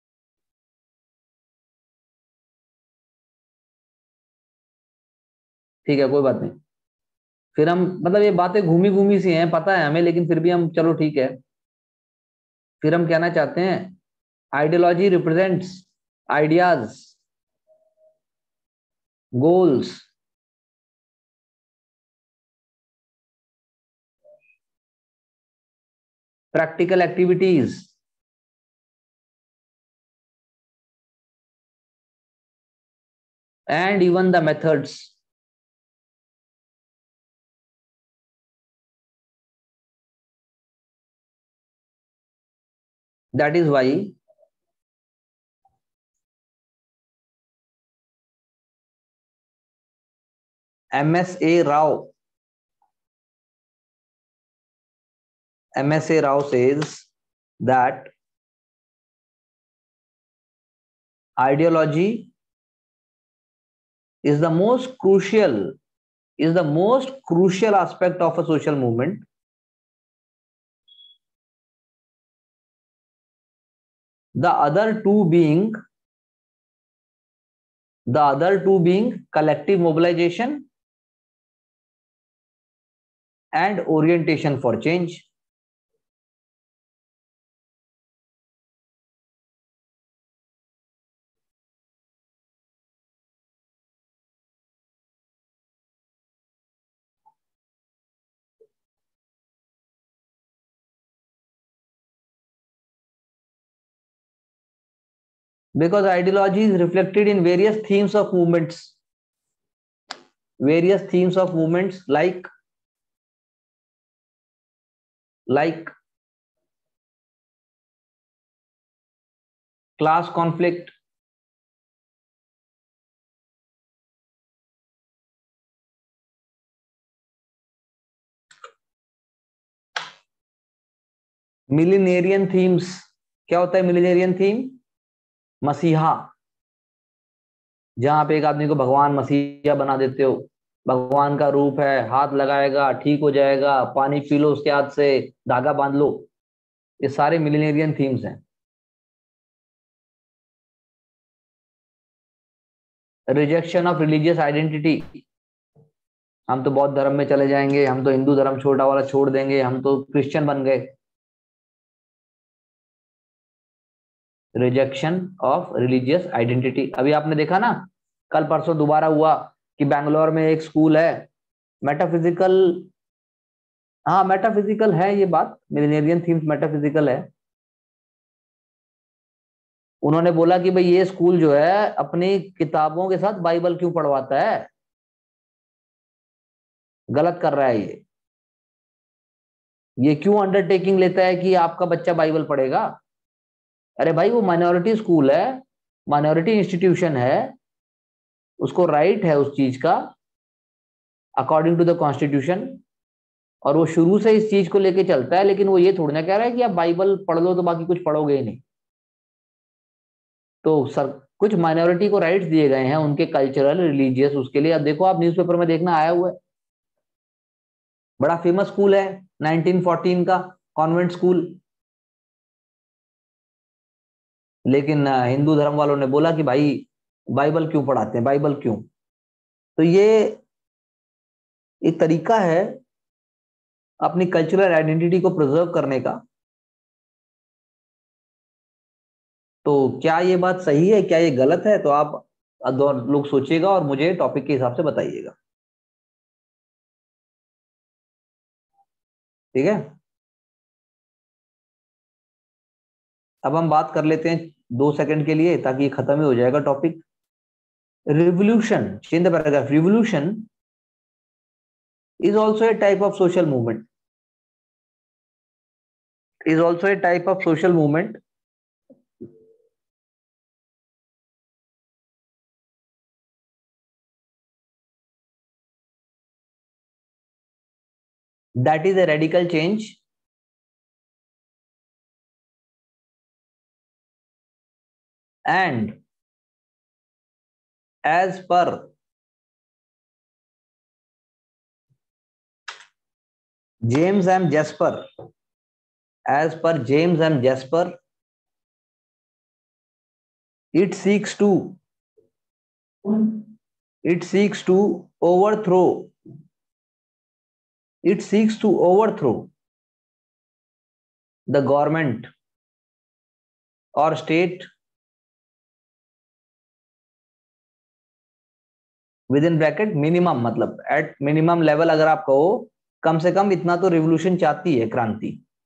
ठीक है, कोई बात नहीं. फिर हम, मतलब ये बातें घूमी घूमी सी हैं, पता है हमें, लेकिन फिर भी हम, चलो ठीक है. फिर हम कहना चाहते हैं ideology represents ideas, goals, practical activities, and even the methods that is why M S A Rao M S A Rao says that ideology is the most crucial is the most crucial aspect of a social movement. The other two being the other two being collective mobilization and orientation for change. Because ideology is reflected in various themes of movements, various themes of movements like like class conflict, millenarian themes. क्या होता है millenarian theme? मसीहा, जहां पे एक आदमी को भगवान मसीहा बना देते हो, भगवान का रूप है, हाथ लगाएगा ठीक हो जाएगा, पानी पी लो उसके हाथ से, धागा बांध लो, ये सारे मिलेनियरियन थीम्स हैं। रिजेक्शन ऑफ रिलीजियस आइडेंटिटी, हम तो बौद्ध धर्म में चले जाएंगे, हम तो हिंदू धर्म छोटा वाला छोड़ देंगे, हम तो क्रिश्चियन बन गए। रिजेक्शन ऑफ रिलीजियस आइडेंटिटी, अभी आपने देखा ना, कल परसों दोबारा हुआ कि बैंगलोर में एक स्कूल है मेटाफिजिकल, हाँ मेटाफिजिकल है ये बात, मिलेनियरियन थीम्स मेटाफिजिकल है। उन्होंने बोला कि भाई ये स्कूल जो है अपनी किताबों के साथ बाइबल क्यों पढ़वाता है, गलत कर रहा है ये ये क्यों अंडरटेकिंग लेता है कि आपका बच्चा बाइबल पढ़ेगा। अरे भाई वो माइनॉरिटी स्कूल है, माइनॉरिटी इंस्टीट्यूशन है, उसको राइट है उस चीज का अकॉर्डिंग टू द कॉन्स्टिट्यूशन, और वो शुरू से इस चीज को लेके चलता है। लेकिन वो ये थोड़ी ना कह रहा है कि आप बाइबल पढ़ लो तो बाकी कुछ पढ़ोगे ही नहीं। तो सर कुछ माइनॉरिटी को राइट्स दिए गए हैं उनके कल्चरल रिलीजियस, उसके लिए अब देखो आप न्यूज़पेपर में देखना आया हुआ है, बड़ा फेमस स्कूल है नाइनटीन फोर्टीन का कॉन्वेंट स्कूल। लेकिन हिंदू धर्म वालों ने बोला कि भाई बाइबल क्यों पढ़ाते हैं, बाइबल क्यों। तो ये एक तरीका है अपनी कल्चरल आइडेंटिटी को प्रिजर्व करने का। तो क्या ये बात सही है, क्या ये गलत है, तो आप लोग सोचिएगा और मुझे टॉपिक के हिसाब से बताइएगा, ठीक है। अब हम बात कर लेते हैं दो सेकंड के लिए ताकि खत्म ही हो जाएगा topic. Revolution, change the paragraph, revolution is also a type of social movement, is also a type of social movement that is a radical change and as per James M. Jasper, as per James M. Jasper, it seeks to it seeks to overthrow it seeks to overthrow the government or state within bracket minimum, मतलब at minimum level अगर आप कहो कम से कम इतना तो revolution चाहती है, क्रांति।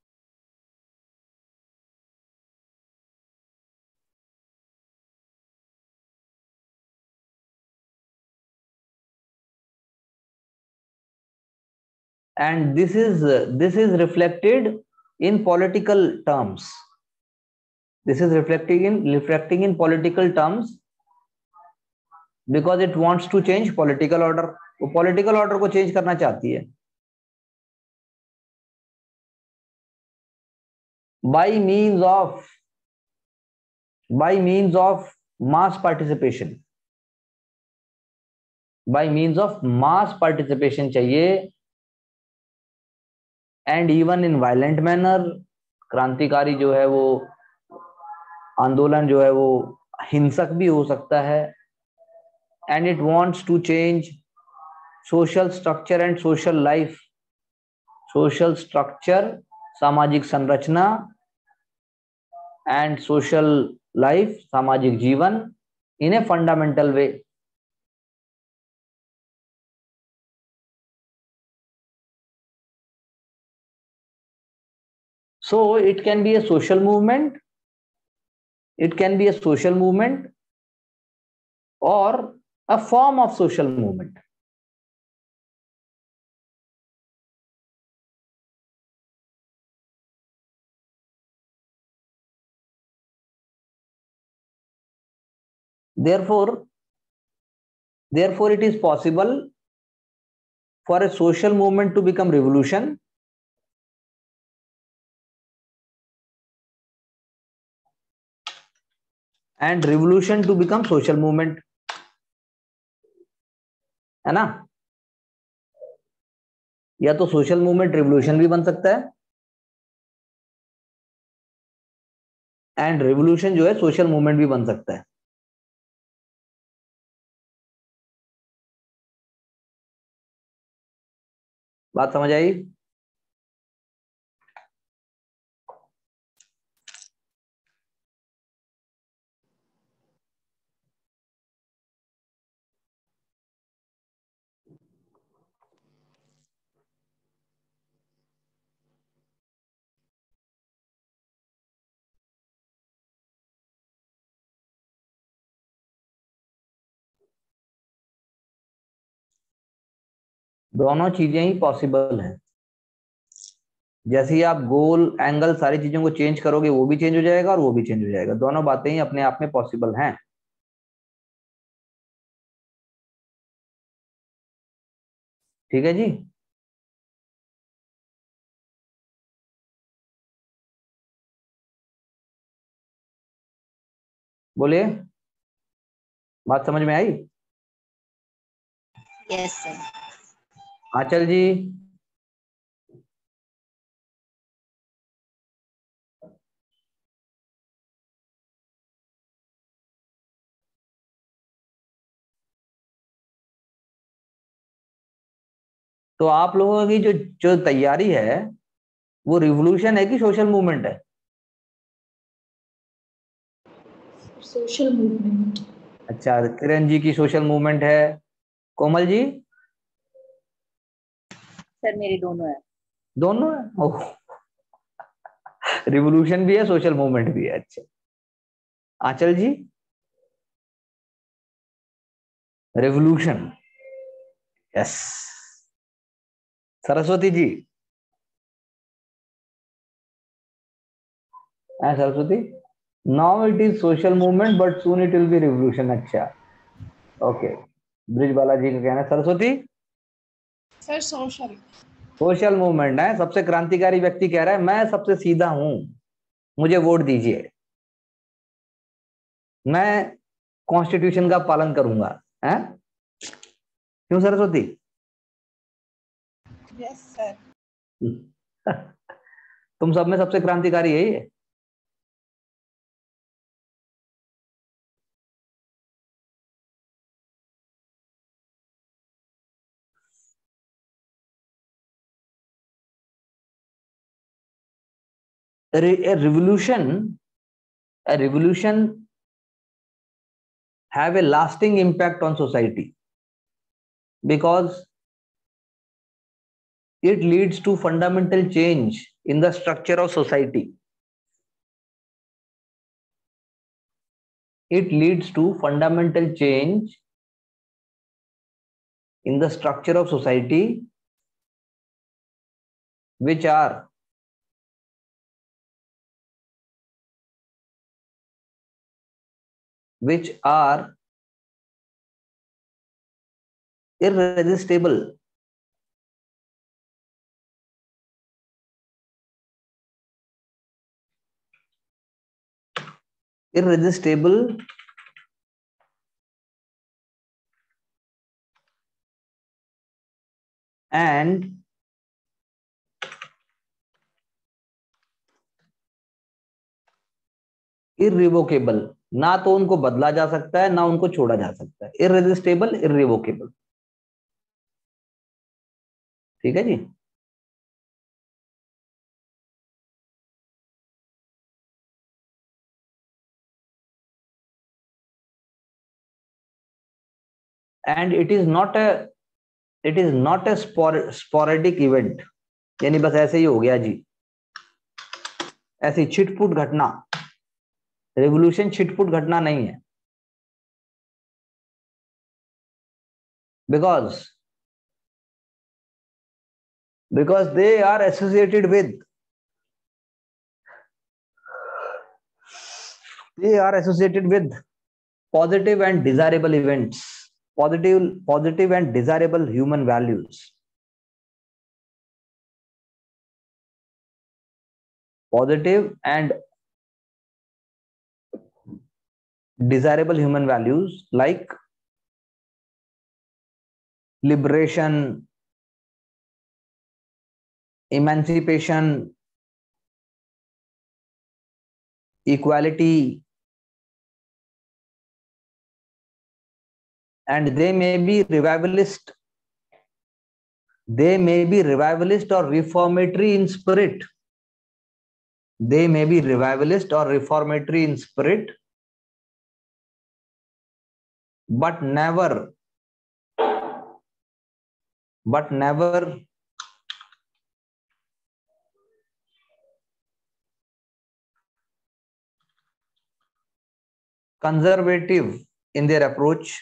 and this is this is reflected in political terms, this is reflecting in reflecting in political terms because it wants to change political order, वो political order को change करना चाहती है by means of by means of mass participation, by means of mass participation चाहिए and even in violent manner, क्रांतिकारी जो है वो आंदोलन जो है वो हिंसक भी हो सकता है। And it wants to change social structure and social life, social structure सामाजिक संरचना एंड सोशल लाइफ सामाजिक जीवन in a fundamental way. So it can be a social movement, it can be a social movement or a form of social movement. Therefore, therefore it is possible for a social movement to become revolution and revolution to become social movement, है ना। या तो social movement revolution भी बन सकता है, and revolution जो है सोशल मूवमेंट भी बन सकता है। बात समझ आई? दोनों चीजें ही पॉसिबल हैं। जैसे ही आप गोल एंगल सारी चीजों को चेंज करोगे, वो भी चेंज हो जाएगा और वो भी चेंज हो जाएगा। दोनों बातें ही अपने आप में पॉसिबल हैं। ठीक है जी। बोलिए, बात समझ में आई?
Yes sir.
आंचल जी, तो आप लोगों की जो जो तैयारी है वो रिवोल्यूशन है कि सोशल मूवमेंट है?
Social movement.
अच्छा, किरण जी की सोशल मूवमेंट है। कोमल जी?
सर मेरी दोनों है।
दोनों है। ओह, रिवोल्यूशन भी है, सोशल मूवमेंट भी है। अच्छा, आंचल जी? रेवोल्यूशन। यस। सरस्वती जी? है Saraswati? Now it is social movement but soon it will be revolution. अच्छा, ओके। ब्रिज बालाजी का कहना है। Saraswati?
Sir social.
Social movement है। सबसे क्रांतिकारी व्यक्ति कह रहा है मैं सबसे सीधा हूं, मुझे वोट दीजिए, मैं कॉन्स्टिट्यूशन का पालन करूंगा। है क्यों सरस्वती?
Yes sir.
तुम सब में सबसे क्रांतिकारी है ये। A revolution, a revolution have a lasting impact on society because it leads to fundamental change in the structure of society. It leads to fundamental change in the structure of society, which are which are irresistible. Irresistible and irrevocable. ना तो उनको बदला जा सकता है, ना उनको छोड़ा जा सकता है। Irresistible, irrevocable. ठीक है जी। And it is not a it is not a sporadic event, यानी बस ऐसे ही हो गया जी, ऐसी छिटपुट घटना। रेवोल्यूशन छिटपुट घटना नहीं है। Because because they are associated with they are associated with positive and desirable events, positive positive and desirable human values, positive and desirable human values like liberation, emancipation, equality, and they may be revivalist. They may be revivalist or reformatory in spirit. They may be revivalist or reformatory in spirit, but never, but never conservative in their approach.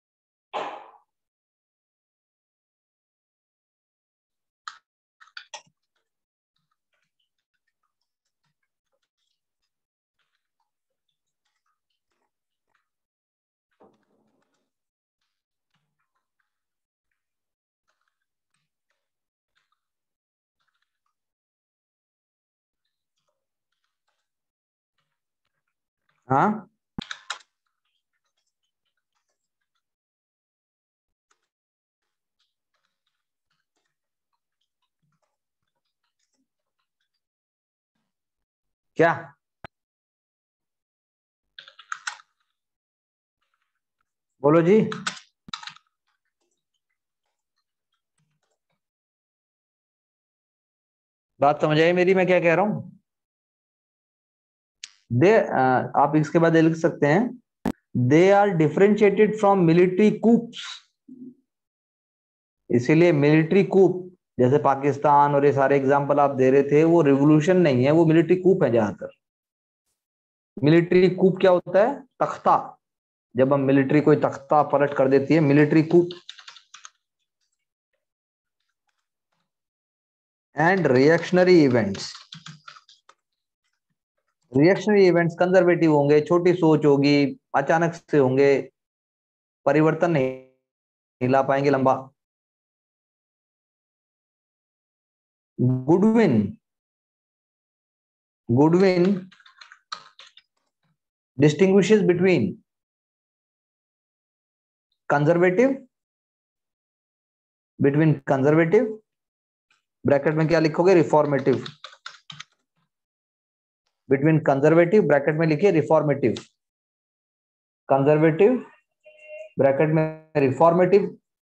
हाँ, क्या बोलो जी? बात समझ आई मेरी, मैं क्या कह रहा हूं? दे आप इसके बाद लिख सकते हैं, they are differentiated from military coups. इसीलिए मिलिट्री कूप, जैसे पाकिस्तान और ये सारे एग्जांपल आप दे रहे थे, वो रिवोल्यूशन नहीं है, वो मिलिट्री कूप है। ज्यादातर मिलिट्री कूप क्या होता है? तख्ता। जब हम मिलिट्री कोई तख्ता पलट कर देती है, military coup. And reactionary events, reactionary events conservative होंगे, छोटी सोच होगी, अचानक से होंगे, परिवर्तन नहीं ला पाएंगे लंबा। Goodwin, Goodwin distinguishes between conservative, between conservative, bracket में क्या लिखोगे? रिफॉर्मेटिव। between conservative, ब्रैकेट में लिखिए रिफॉर्मेटिव। कंजर्वेटिव ब्रैकेट में reformative,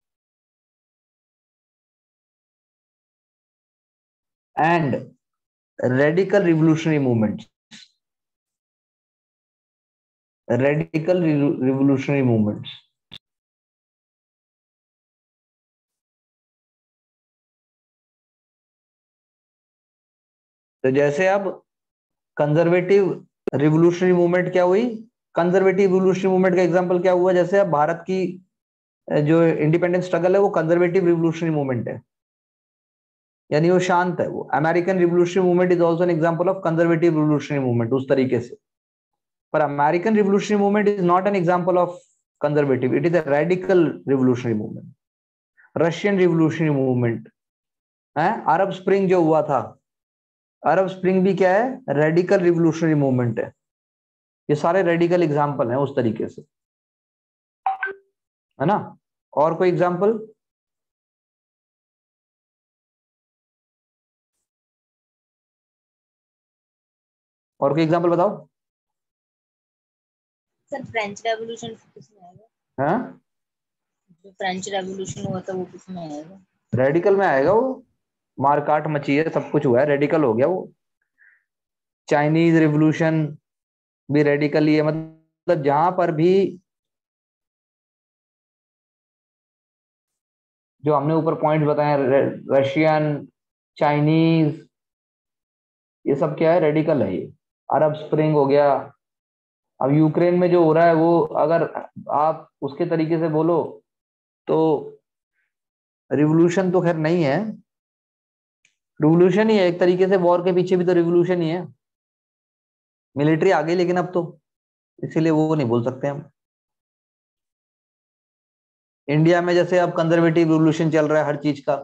and radical revolutionary movement, radical revolutionary movements. तो जैसे अब कंजर्वेटिव रिवोल्यूशनरी मूवमेंट क्या हुई? कंजर्वेटिव रिवोल्यूशनरी मूवमेंट का एग्जांपल क्या हुआ? जैसे अब भारत की जो इंडिपेंडेंस स्ट्रगल है वो कंजर्वेटिव रिवोल्यूशनरी मूवमेंट है, यानी वो शांत है। वो American revolutionary movement is also an example of conservative revolutionary movement, उस तरीके से। पर American revolutionary movement is not an example of conservative, it is a radical revolutionary movement. Russian revolutionary movement है, अरब स्प्रिंग जो हुआ था, अरब spring भी क्या है? रेडिकल रिवोल्यूशनरी मूवमेंट है। ये सारे रेडिकल एग्जांपल हैं उस तरीके से, है ना? और कोई एग्जांपल? और कोई एग्जांपल बताओ।
सर फ्रेंच रेवोल्यूशन किसमें आएगा?
हाँ,
जो फ्रेंच रेवोल्यूशन हुआ था वो किसमें आएगा?
रेडिकल में आएगा वो। मारकाट मची है, सब कुछ हुआ है, रेडिकल हो गया वो। चाइनीज रिवोल्यूशन भी रेडिकल ही है। मतलब जहां पर भी जो हमने ऊपर पॉइंट बताए, रशियन, चाइनीज, ये सब क्या है? रेडिकल है ये। अरब स्प्रिंग हो गया। अब यूक्रेन में जो हो रहा है वो, अगर आप उसके तरीके से बोलो तो रिवोल्यूशन तो खैर नहीं है, रिवोल्यूशन ही है एक तरीके से। वॉर के पीछे भी तो रिवोल्यूशन ही है। मिलिट्री आ गई लेकिन अब तो, इसीलिए वो नहीं बोल सकते हम। इंडिया में जैसे अब कंजर्वेटिव रिवोल्यूशन चल रहा है हर चीज का,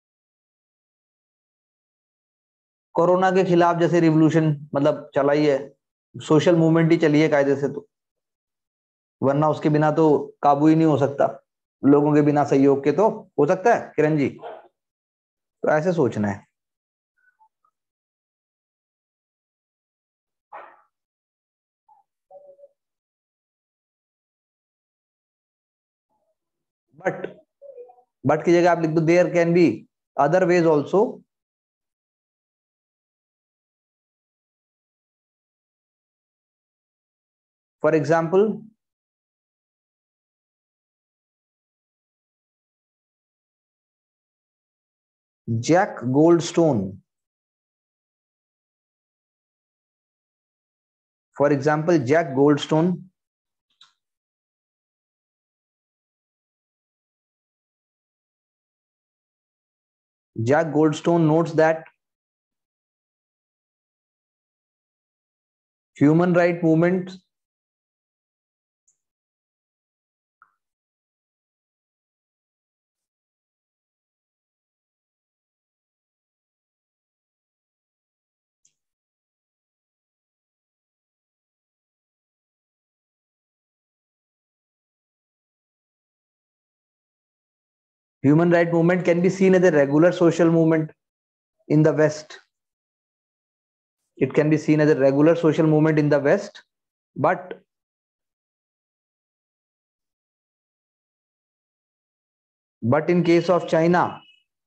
कोरोना के खिलाफ जैसे रिवोल्यूशन मतलब चला ही है, सोशल मूवमेंट ही चली है कायदे से। तो वरना उसके बिना तो काबू ही नहीं हो सकता, लोगों के बिना सहयोग के तो हो सकता है किरण जी? तो ऐसे सोचना है। बट बट की जगह आप लिख दो there can be other ways also for example Jack Goldstone, for example Jack Goldstone Jack Goldstone notes that human right movement human right movement can be seen as a regular social movement in the West. It can be seen as a regular social movement in the West, but but in case of China,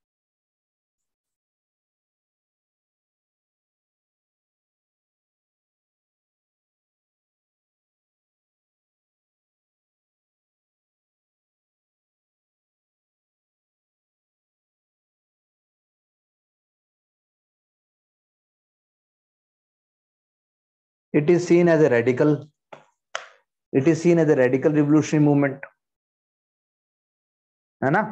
it is seen as a radical. It is seen as a radical revolutionary movement, है ना?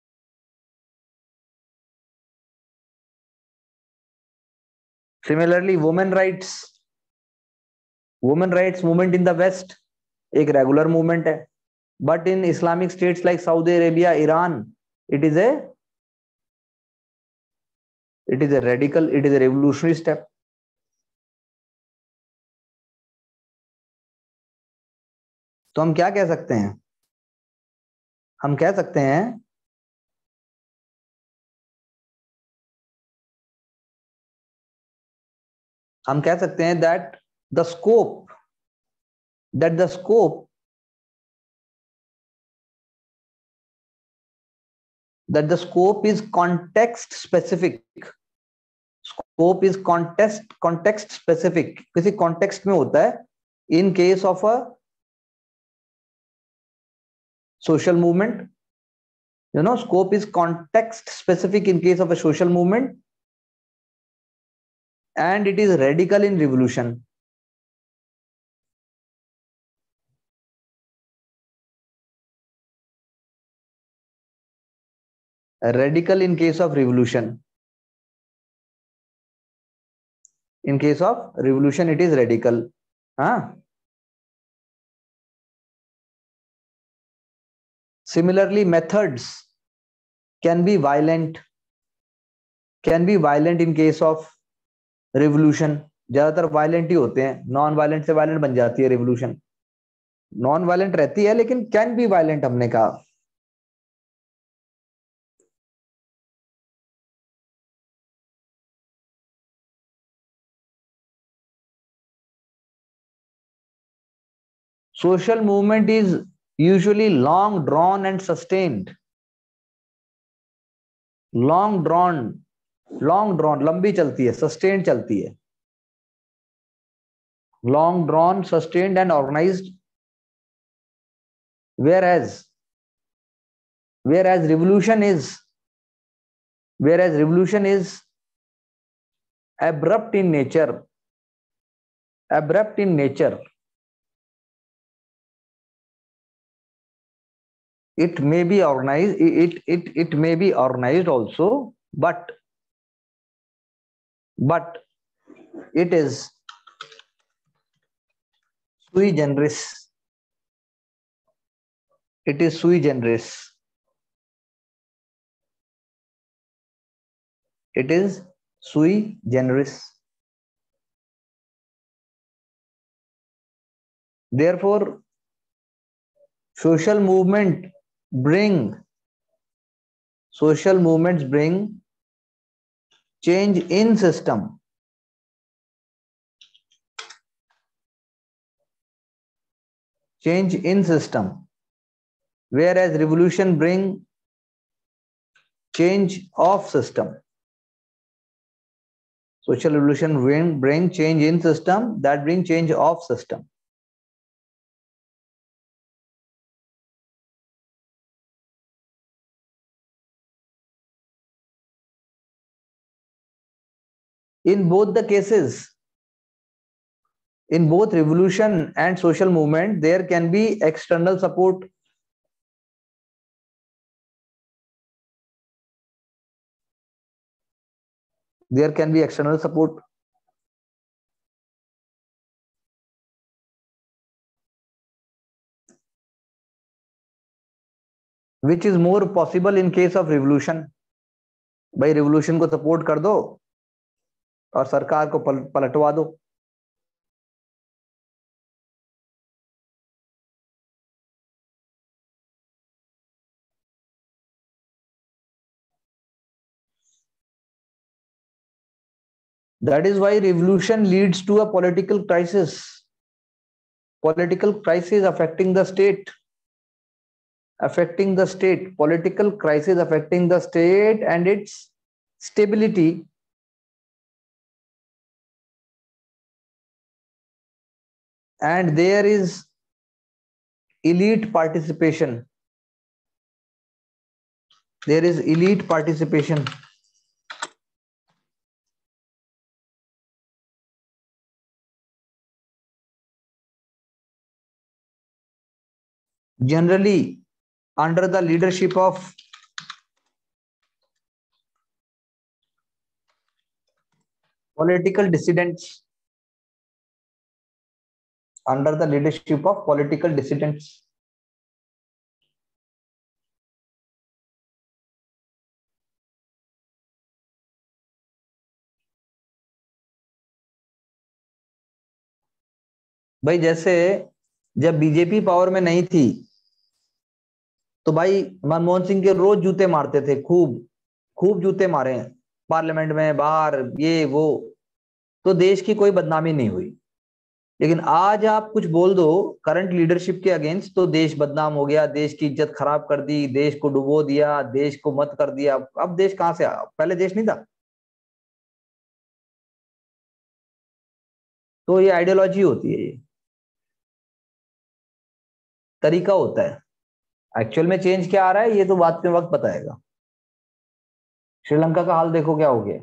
Similarly, women rights, women rights movement in the West एक regular movement है, but in Islamic states like Saudi Arabia, Iran, it is a it is a radical, it is a revolutionary step. तो हम क्या कह सकते हैं? हम कह सकते हैं हम कह सकते हैं that the scope that the scope that the scope is context specific. Scope is context context specific. किसी context में होता है. In case of a social movement, you know, scope is context specific in case of a social movement, and it is radical in revolution. Radical in case of revolution. In case of revolution, it is radical. Huh? Similarly, methods can be violent. Can be violent in case of revolution. ज्यादातर violent ही होते हैं, non violent से violent बन जाती है revolution. Non violent रहती है लेकिन कैन बी वायलेंट हमने कहा. Social movement is usually long drawn and sustained. Long drawn, long drawn, लंबी चलती है, sustained चलती है. Long drawn, sustained and organized. Whereas, whereas revolution is, whereas revolution is abrupt in nature. Abrupt in nature. It may be organized, it, it, it may be organized also, but, but it is sui generis. It is sui generis. It is sui generis. Therefore, social movement bring social movements bring change in system, change in system, whereas revolution bring change of system. Social revolution bring bring change in system, that bring change of system. In both the cases, in both revolution and social movement, there can be external support. There can be external support. Which is more possible in case of revolution. भाई revolution को support कर दो और सरकार को पल, पलटवा दो. That is why revolution leads to a political crisis. Political crisis affecting the state. Affecting the state. Political crisis affecting the state and its stability. And there is elite participation. There is elite participation. Generally, under the leadership of political dissidents. Under the leadership of political dissidents. भाई जैसे जब BJP power में नहीं थी तो भाई मनमोहन सिंह के रोज जूते मारते थे, खूब खूब जूते मारे हैं पार्लियामेंट में, बाहर, ये वो, तो देश की कोई बदनामी नहीं हुई. लेकिन आज आप कुछ बोल दो करंट लीडरशिप के अगेंस्ट तो देश बदनाम हो गया, देश की इज्जत खराब कर दी, देश को डुबो दिया, देश को मत कर दिया. अब देश कहां से आया? पहले देश नहीं था. तो ये आइडियोलॉजी होती है, ये तरीका होता है. एक्चुअल में चेंज क्या आ रहा है ये तो बात के वक्त बताएगा. श्रीलंका का हाल देखो क्या हो गया,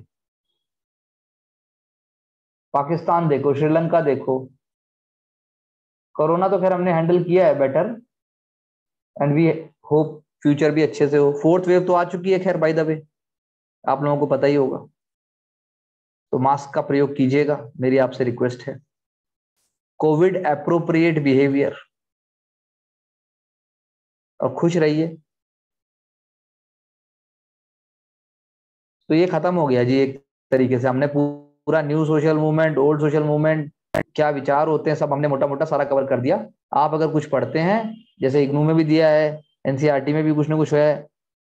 पाकिस्तान देखो, श्रीलंका देखो. कोरोना तो खैर हमने हैंडल किया है better and we hope future भी अच्छे से हो. फोर्थ वेव तो आ चुकी है खैर, बाय द वे आप लोगों को पता ही होगा. तो मास्क का प्रयोग कीजिएगा, मेरी आपसे रिक्वेस्ट है. कोविड एप्रोप्रिएट बिहेवियर, और खुश रहिए. तो ये खत्म हो गया जी एक तरीके से. हमने पूरा new social movement, old social movement, क्या विचार होते हैं, सब हमने मोटा मोटा सारा कवर कर दिया. आप अगर कुछ पढ़ते हैं, जैसे इग्नू में भी दिया है, एनसीईआरटी में भी कुछ ना कुछ है,